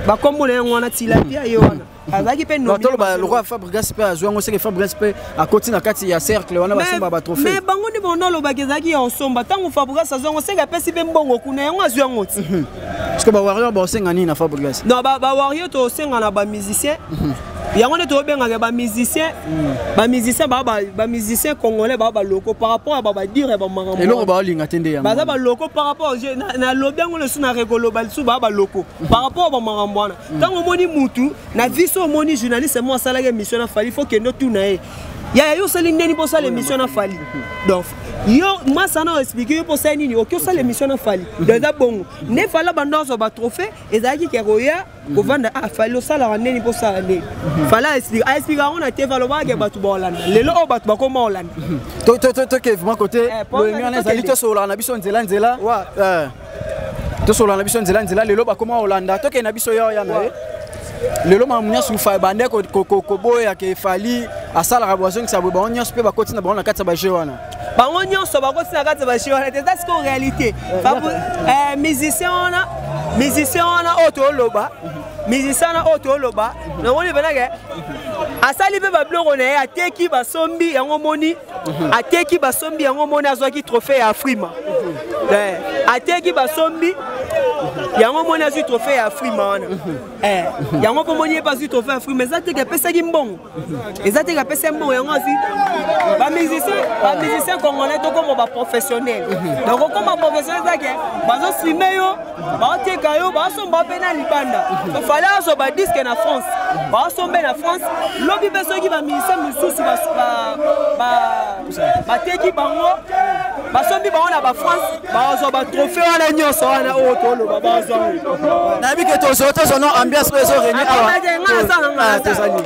bakombo na yango wana tilapia ye wana azaki pe no tolo le roi Fabregas pe azwa ngo seke Fabregas pe a koti na kati ya cercle wana basomba ba trophée mais bango ndi bono lo bakezaki ya osomba tango Fabregas azwa ngo seke pesi pe mbongo kuna yango azwa ngo ti parce que ba warrior ba osenga nini na Fabregas non ba warrior to osenga na ba musicien yango ne to benga ba musicien ba musicien congolais ba loko par rapport à ba dire ba makambo et loko ba linga tende yango ba ba loko par rapport na lobiango le suna regolo ba su ba loko par rapport ba makambo wana tango moni mutu na viso moni journaliste moi sala que mission na fali faut que no tout na ya yo sali ndeni pour ça l'émission na fali donc yo moi ça n'a expliqué pour ça nini OK ça l'émission na fali déjà bon ne fala bandozo ba trophée et zaki ke roya ko vanda a fali ça la ndeni pour ça ndeni fala expliquer on a te valo ba ke batu ba Hollande lelo o batu ba koma Hollande to ke vraiment côté le miona zali to sola na biso nzela wa to sola na biso nzela lelo ba koma Hollande to ke na biso ya na lelo mamunya sufa bande ko boya ke fali asala raboison ça ba onyo pe ba kotina ba on na kata ba jewana ba onyo so ba kotina kata ba jewana c'est ça en réalité musicien on auto loba musicien auto loba na woni benage asali pe ba bloko na ateki ba sombi yango moni ateki ba sombi yango moni azwaki trophée ya Afrima ateki ba sombi yango moni azwi trophée ya Afrima wana yango po moni pas azwi trophée ya Afrima mais ça te que pesa ki mbongo eza te que pesa mbongo yango azwi ba musicien congolais to comme ba professionnel donc comme professionnel ça que bazo streamer yo ba teka yo ba somba pe na libanda to fala so ba disque na France ba somba na France lobi pe so ki ba musicien mususu ba teki bango ba sombi ba na ba France ba so ba trophée wana nyoso wana o to lo ba zo na bi ke to so no ambiance ko so reni awa to sali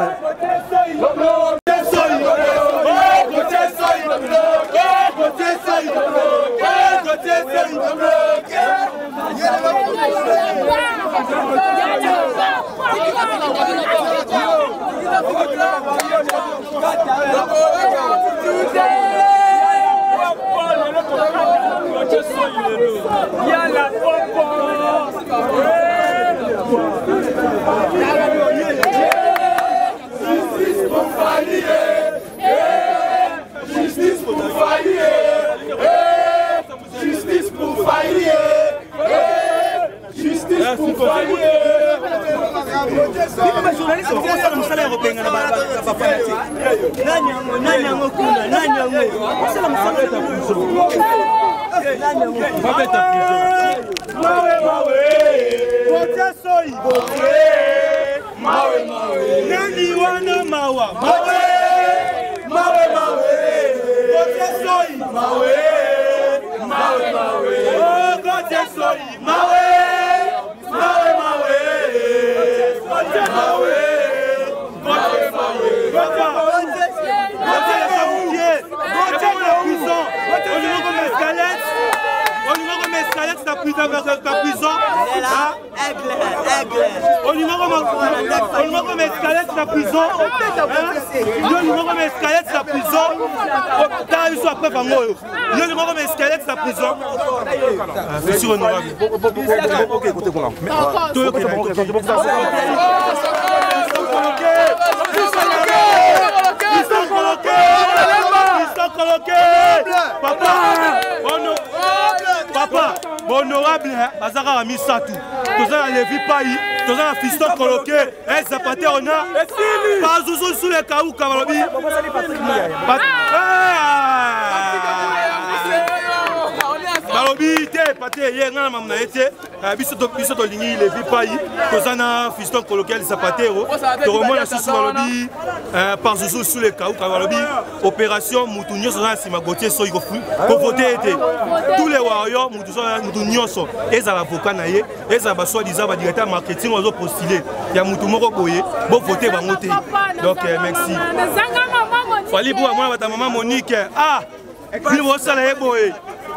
Papa, honorable, Bazara a mis ça tout. Tous à Lévi Payi, tous à fiston coloqué, un zapaté on a. Pas Zouzou sous les caoux, Kamalobi. Balobi, t'es paté, hier, on a mamna été. Biso to lingi Lévi Payi, tous à fiston coloqué, les zapatéros. Tu remontes à sous Balobi, par Zouzou sous les caoux, Kamalobi. Opération Moutounio, sur un cima Gauthier, so il faut voter. Tous les warriors, Moutounio, et à l'avocat, et à soi-disant, directeur marketing, on a postulé. Il y a Moutoumoro Boye, bon voter, va monter. Donc, merci. Fallait pour moi, ta maman Monique. Ah, il va ça la boye.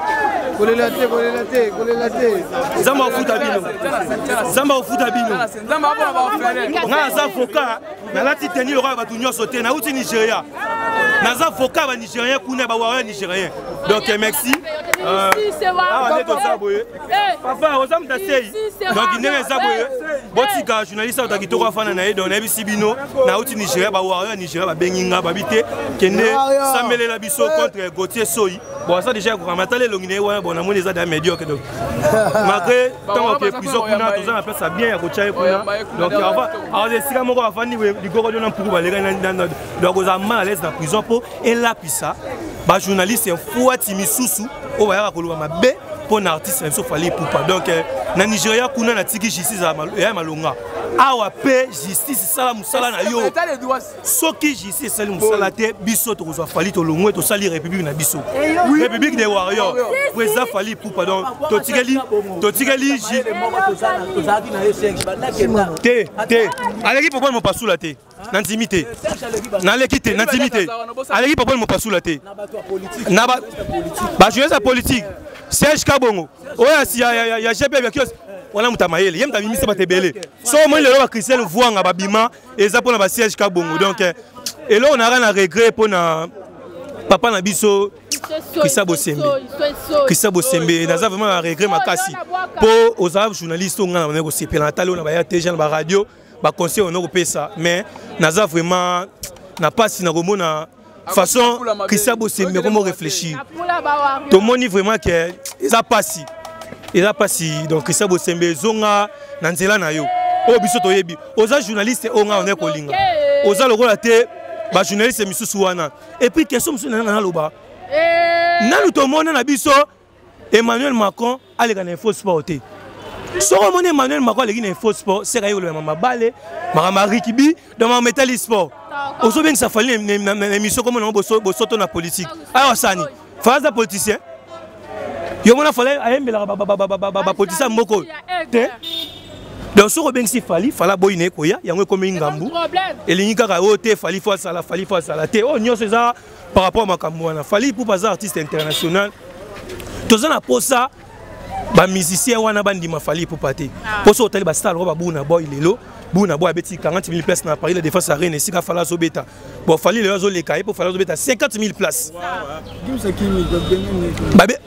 Zamba au foot à Bino. Zamba au foot à Bino. Naza avocat, na lati tenir le roi va tout sauter. Na outi Nigeria. Naza avocat va Nigérien, Koune va Nigérien. Donc merci. Papa, on s'en t'asseye. Donc il n'est pas saboué. Botika journaliste au takito kwa fana na edo na bisibino na uti Nigeria ba wa Nigeria ba benginga ba bité kende samele la biso contre Gauthier Soyi. Bon ça déjà ko matale longine wa bon na moni za da médiocre donc. Malgré tant que prison kuna tout ça appelle ça bien ya ko chaye kuna. Donc avant alors sika moko afandi ligoro dona pour ba lega na donc aux mal à l'aise dans prison pour et là puis ça ba journaliste en fois timisusu o ba ya ko luba mabe pour un artiste même sauf Fally Ipupa donc na Nigeria kuna na tiki justice ya malonga awa pe justice sala musala na yo soki justice sala musala te biso to kozwa Fally to longwe to sali république na biso république des warriors président Fally Ipupa donc to tikeli te aleki papa mo pasula te na ntimité na lekite na ntimité aleki papa mo pasula te na ba jeunesse politique Serge Kabongo oya si ya GP bien kios wana mutamayele yem tamimisa batebele so moi le ba Christian Vuanga babima eza pona ba Serge Kabongo donc et là on a rien à regret pona papa na biso Kisabo Sembe naza vraiment à regret makasi pour aux journalistes on a ko sepela talo na ba TG na ba radio ba conseil on a pesa mais naza vraiment na pas si na komona façon Kisabo Sembe comment réfléchir tout le monde vraiment que il a passé donc Kisabo Sembe zonga na nzela na yo o biso to yebi oza journaliste onga on est kolinga oza lokola te ba journaliste misusu wana et puis question musu na loba nanu to mona na biso Emmanuel Macron aleka na info sport te so on Emmanuel Macron aleki na info sport c'est kayo le mama balé mama rikibi dans ma metal sport ozo bien ça fallait na émission comme on bosoto na politique ayo sani phase de politicien yo mona fallait ayembela ba politicien moko te donc so bien si fala boyine koya yango comme ngambu elingi kaka ote Fally fois sala te oh nyonso ça par rapport à makambo wana Fally pour pas artiste international tozana posa ba musicien wana bandima Fally pour pater posa hôtel ba star ba buna boy lelo buna boy beti 40 000 places na Paris la défense arena sika fala zo beta bon Fally le zo le kai pour fala zo beta 50 000 places babe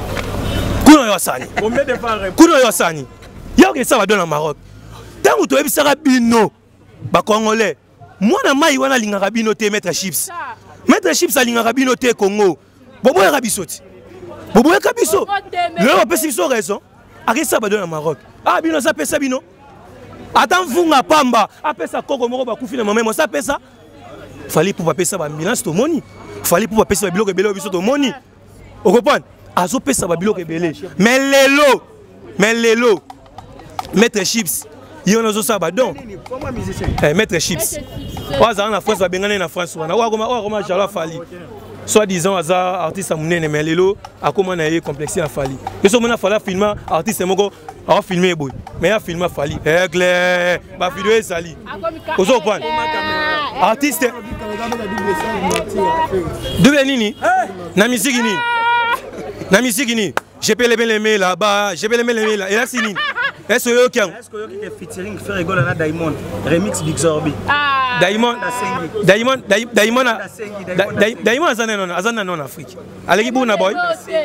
kuna yo sani ya ke ça va donner au Maroc tango to ebisaka bino ba congolais mwana mai wana lingaka bino te maître chips alingaka bino te Congo bobo ya bisoti bobo ya biso le pesi biso raison ake ça va donner au Maroc ah bino ça pesa bino ata mfunga pamba apesa koko moko bakufi na mama mo ça pesa Fally pour pesa ba ambulance to moni Fally pour pesa biloko ebele biso to moni o comprendre azo pesa ba biloko ebele mais lelo maître chips il y a ça donc maître chips waza na France va bengana na France wana wa comment jalo Fally soit disant hasard artiste munene mais lelo akoma na ye complexe à Fally so mona Fally filma artiste moko a filmé boy mais a filmé Fally clair ba vidéo sali ozo prendre artiste double nini na musique ni je peux les là-bas je peux les là et là c'est nini est-ce que vous featuring faire rigolo na Diamond remix Big Zorbi Diamond azana non Afrique aleki buna boy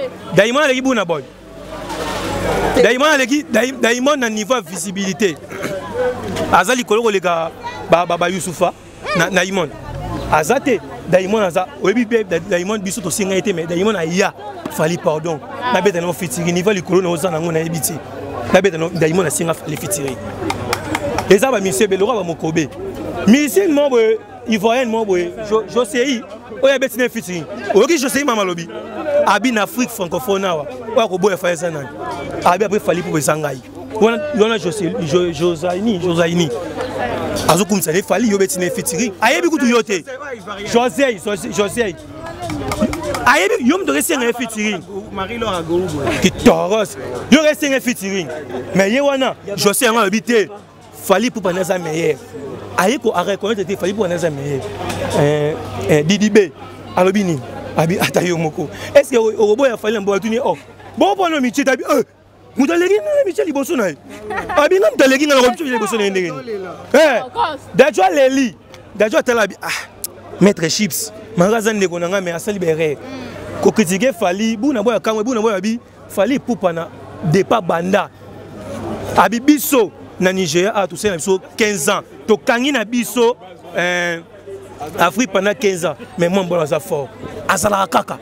Diamond na niveau visibilité azali koloko leka ba Youssoufa na Diamond azate Diamond aza oyebi Diamond biso to singa été mais Diamond aya Fally pardon na beta no featuring niveau likolo na ozana ngo na ebiti na beta no Diamond na singa Fally featuring eza ba monsieur belora ba mokobe musicien mo boy ivoirien mo boy Josei oya beti na featuring oyoki Josei mama lobi abi na Afrique francophone awa oya ko boya faisa nani abi après Fally pour besangai wana Josaini azokumisa le Fally yo beti na featuring ayebi kutu yote Josei ayebi yo mdo rester na featuring Marie Laura Gorubo ki toros yo rester na featuring mais ye wana Josei nga habité Fally pour panaza meilleur ayeko a reconnaître te Fally pour panaza meilleur Didi B alobini abi atayo moko est-ce que robo ya Fally mbo atuni oh bon pono michi tabi mutalegi na michi liboso na abi na mutalegi na michi liboso na ndenge dajwa leli dajwa talabi maître chips magasin de konanga mais asali bere ko critiquer Fally buna boya kamwe buna boya bi Fally Ipupa na départ banda abi biso na Nigeria a tout ça na biso 15 ans to kangi na biso Afrique pendant 15 ans mais moi bon ça fort azala kaka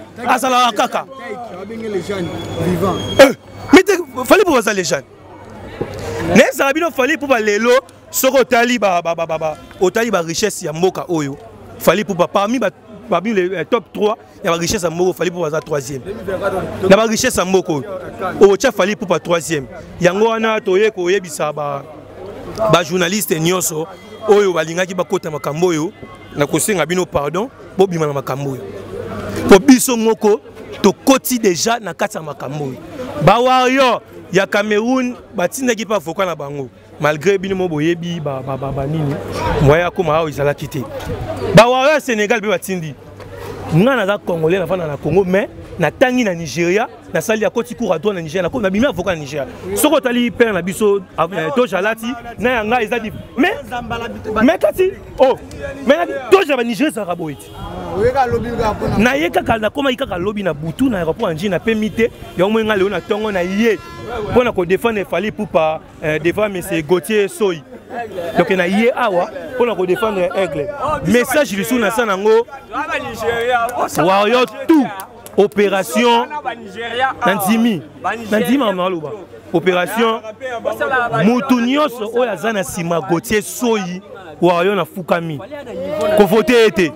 mais Fally Ipupa za légende mais ça bino Fally Ipupa lelo soko tali ba richesse ya mboka oyo Fally Ipupa parmi les top 3 il y a la richesse à Moko Fally Ipupa za 3e il y a la richesse à Moko o cha Fally Ipupa 3e yango wana toye ko yebisa ba journaliste nyonso oyo balingaki bakota makambo oyo na kosenga bino pardon bo bima na makambo oyo po biso moko to koti déjà na kati ya makambo oyo ba warrior ya Cameroun batindaki pa foka na bango malgré bino mo boyebi ba nini moya koma awo izala kité ba warrior Sénégal be batindi nga na za congolais na fana na Congo mais na tangi na Nigeria na sali ya koti cour à droit na Nigeria na bimi avocat na Nigeria soko tali père na biso to jalati na yanga ezadi mais kati oh mais to jaba Nigeria za raboiti na ye kaka na koma ikaka lobby na butu na aéroport anji na pemite ya mwenga leo na tongo na ye pona ko défendre Fally Ipupa devant monsieur Gauthier Soyi donc na ye awa pona ko défendre aigle message lisu na sanango warrior tout opération Nandimi Maloba opération Moutounios Oyazana Sima Gauthier Soyi warrior na Fukami ko voter été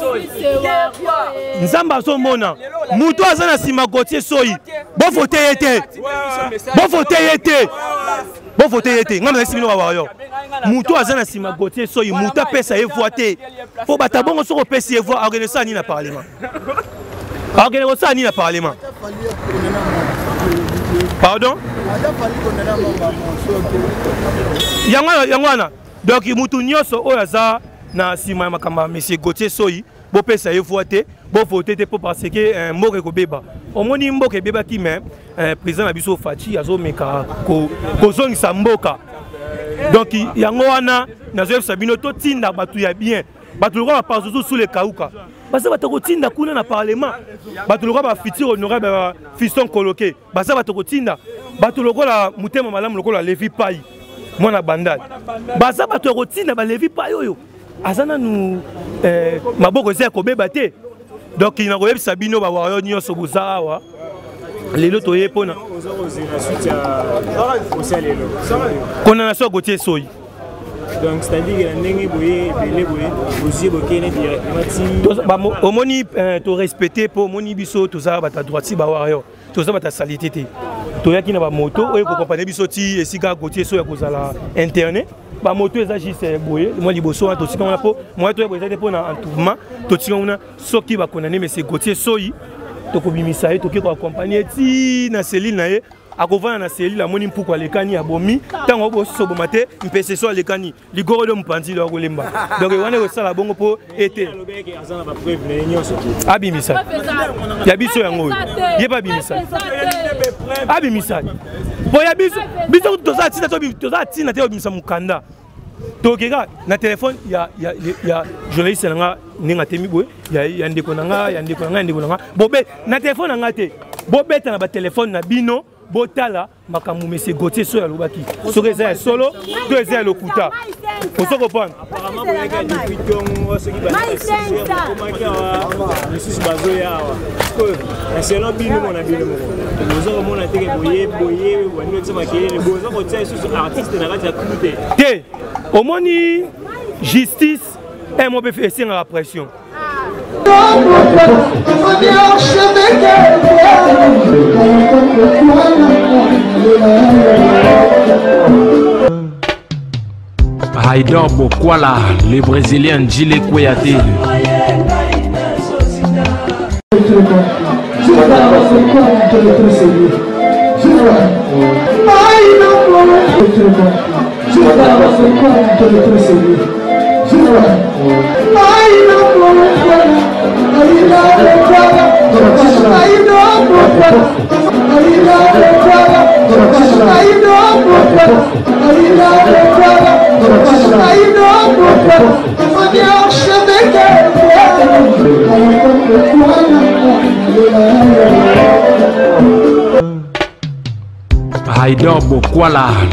Nzamba Somona Moutou Azana Sima Gauthier Soyi bon voter été ngam simino warrior Moutou Azana Sima Gauthier Soyi Mouta pesa e voter faut batabongo soko pesa e voix organiser ni na parlement organiser ça ni na parlement pardon yangwana donc Moutou nyonso oyaza na sima makamba monsieur Gauthier Soyi bo pesa e voter bo voter te parce que mboke ko beba omoni mboke beba ki même président na biso Fachi azo meka ko zongisa mboka donc yango wana nazo sabino to tinda batu ya bien batu lo ba partout sous les kauka basa batako tinda kuna na parlement batu lo ba fitir honorable fiston coloqué basa batako tinda batu lo la mutema malamu lo la Levi Pai mwana bandal basa batako tinda ba Levi Pai oyo azana nu maboko zia ko beba te donc il na ko yebisa bino ba warrior nyonso buzawa lelo toye pona kona na so Gauthier Soyi donc c'est-à-dire que ndenge boye belé boye aussi bokene directement omoni to respecter po moni biso to za bata droiti ba warrior to za bata salité te to yaki na ba moto oyo ko compagnie biso ti esika Gauthier Soyi ko zala internet ba moto eza juste boye moi liboso to tika na po moi to boye te na entourement to tika na soki ba konane monsieur Gauthier Soyi to ko bimisa to ki ko accompagner ti na cellule na ye akovana na cellule la moni mpuko alekani ya bomi tango bo sobo mate mpese so alekani ligoro de mpanzi lo kolemba donc wana ko sala bongo po été abimisa ya biso yango ye ba bimisa abimisa bo ya biso to za tina te obimisa mukanda to keka na téléphone ya journaliste nga ninga temi boy ya ndeko nanga bobe na téléphone nga te bobeta na ba téléphone na bino botala makambu monsieur Gauthier Soyi alobaki soki eza ya solo to eza ya lokuta oso comprendre apparemment boyeka depuis tongo soki basusu bazoya awa na selon bino mona bino moko boza komona teke boye wani otisa makelele boza kotia lisusu artiste na kati ya kulu te omoni justice mo mpe esengaka pression Haïdar Bokwala, le Brésilien Djile Kouyaté. I Haider Bokwala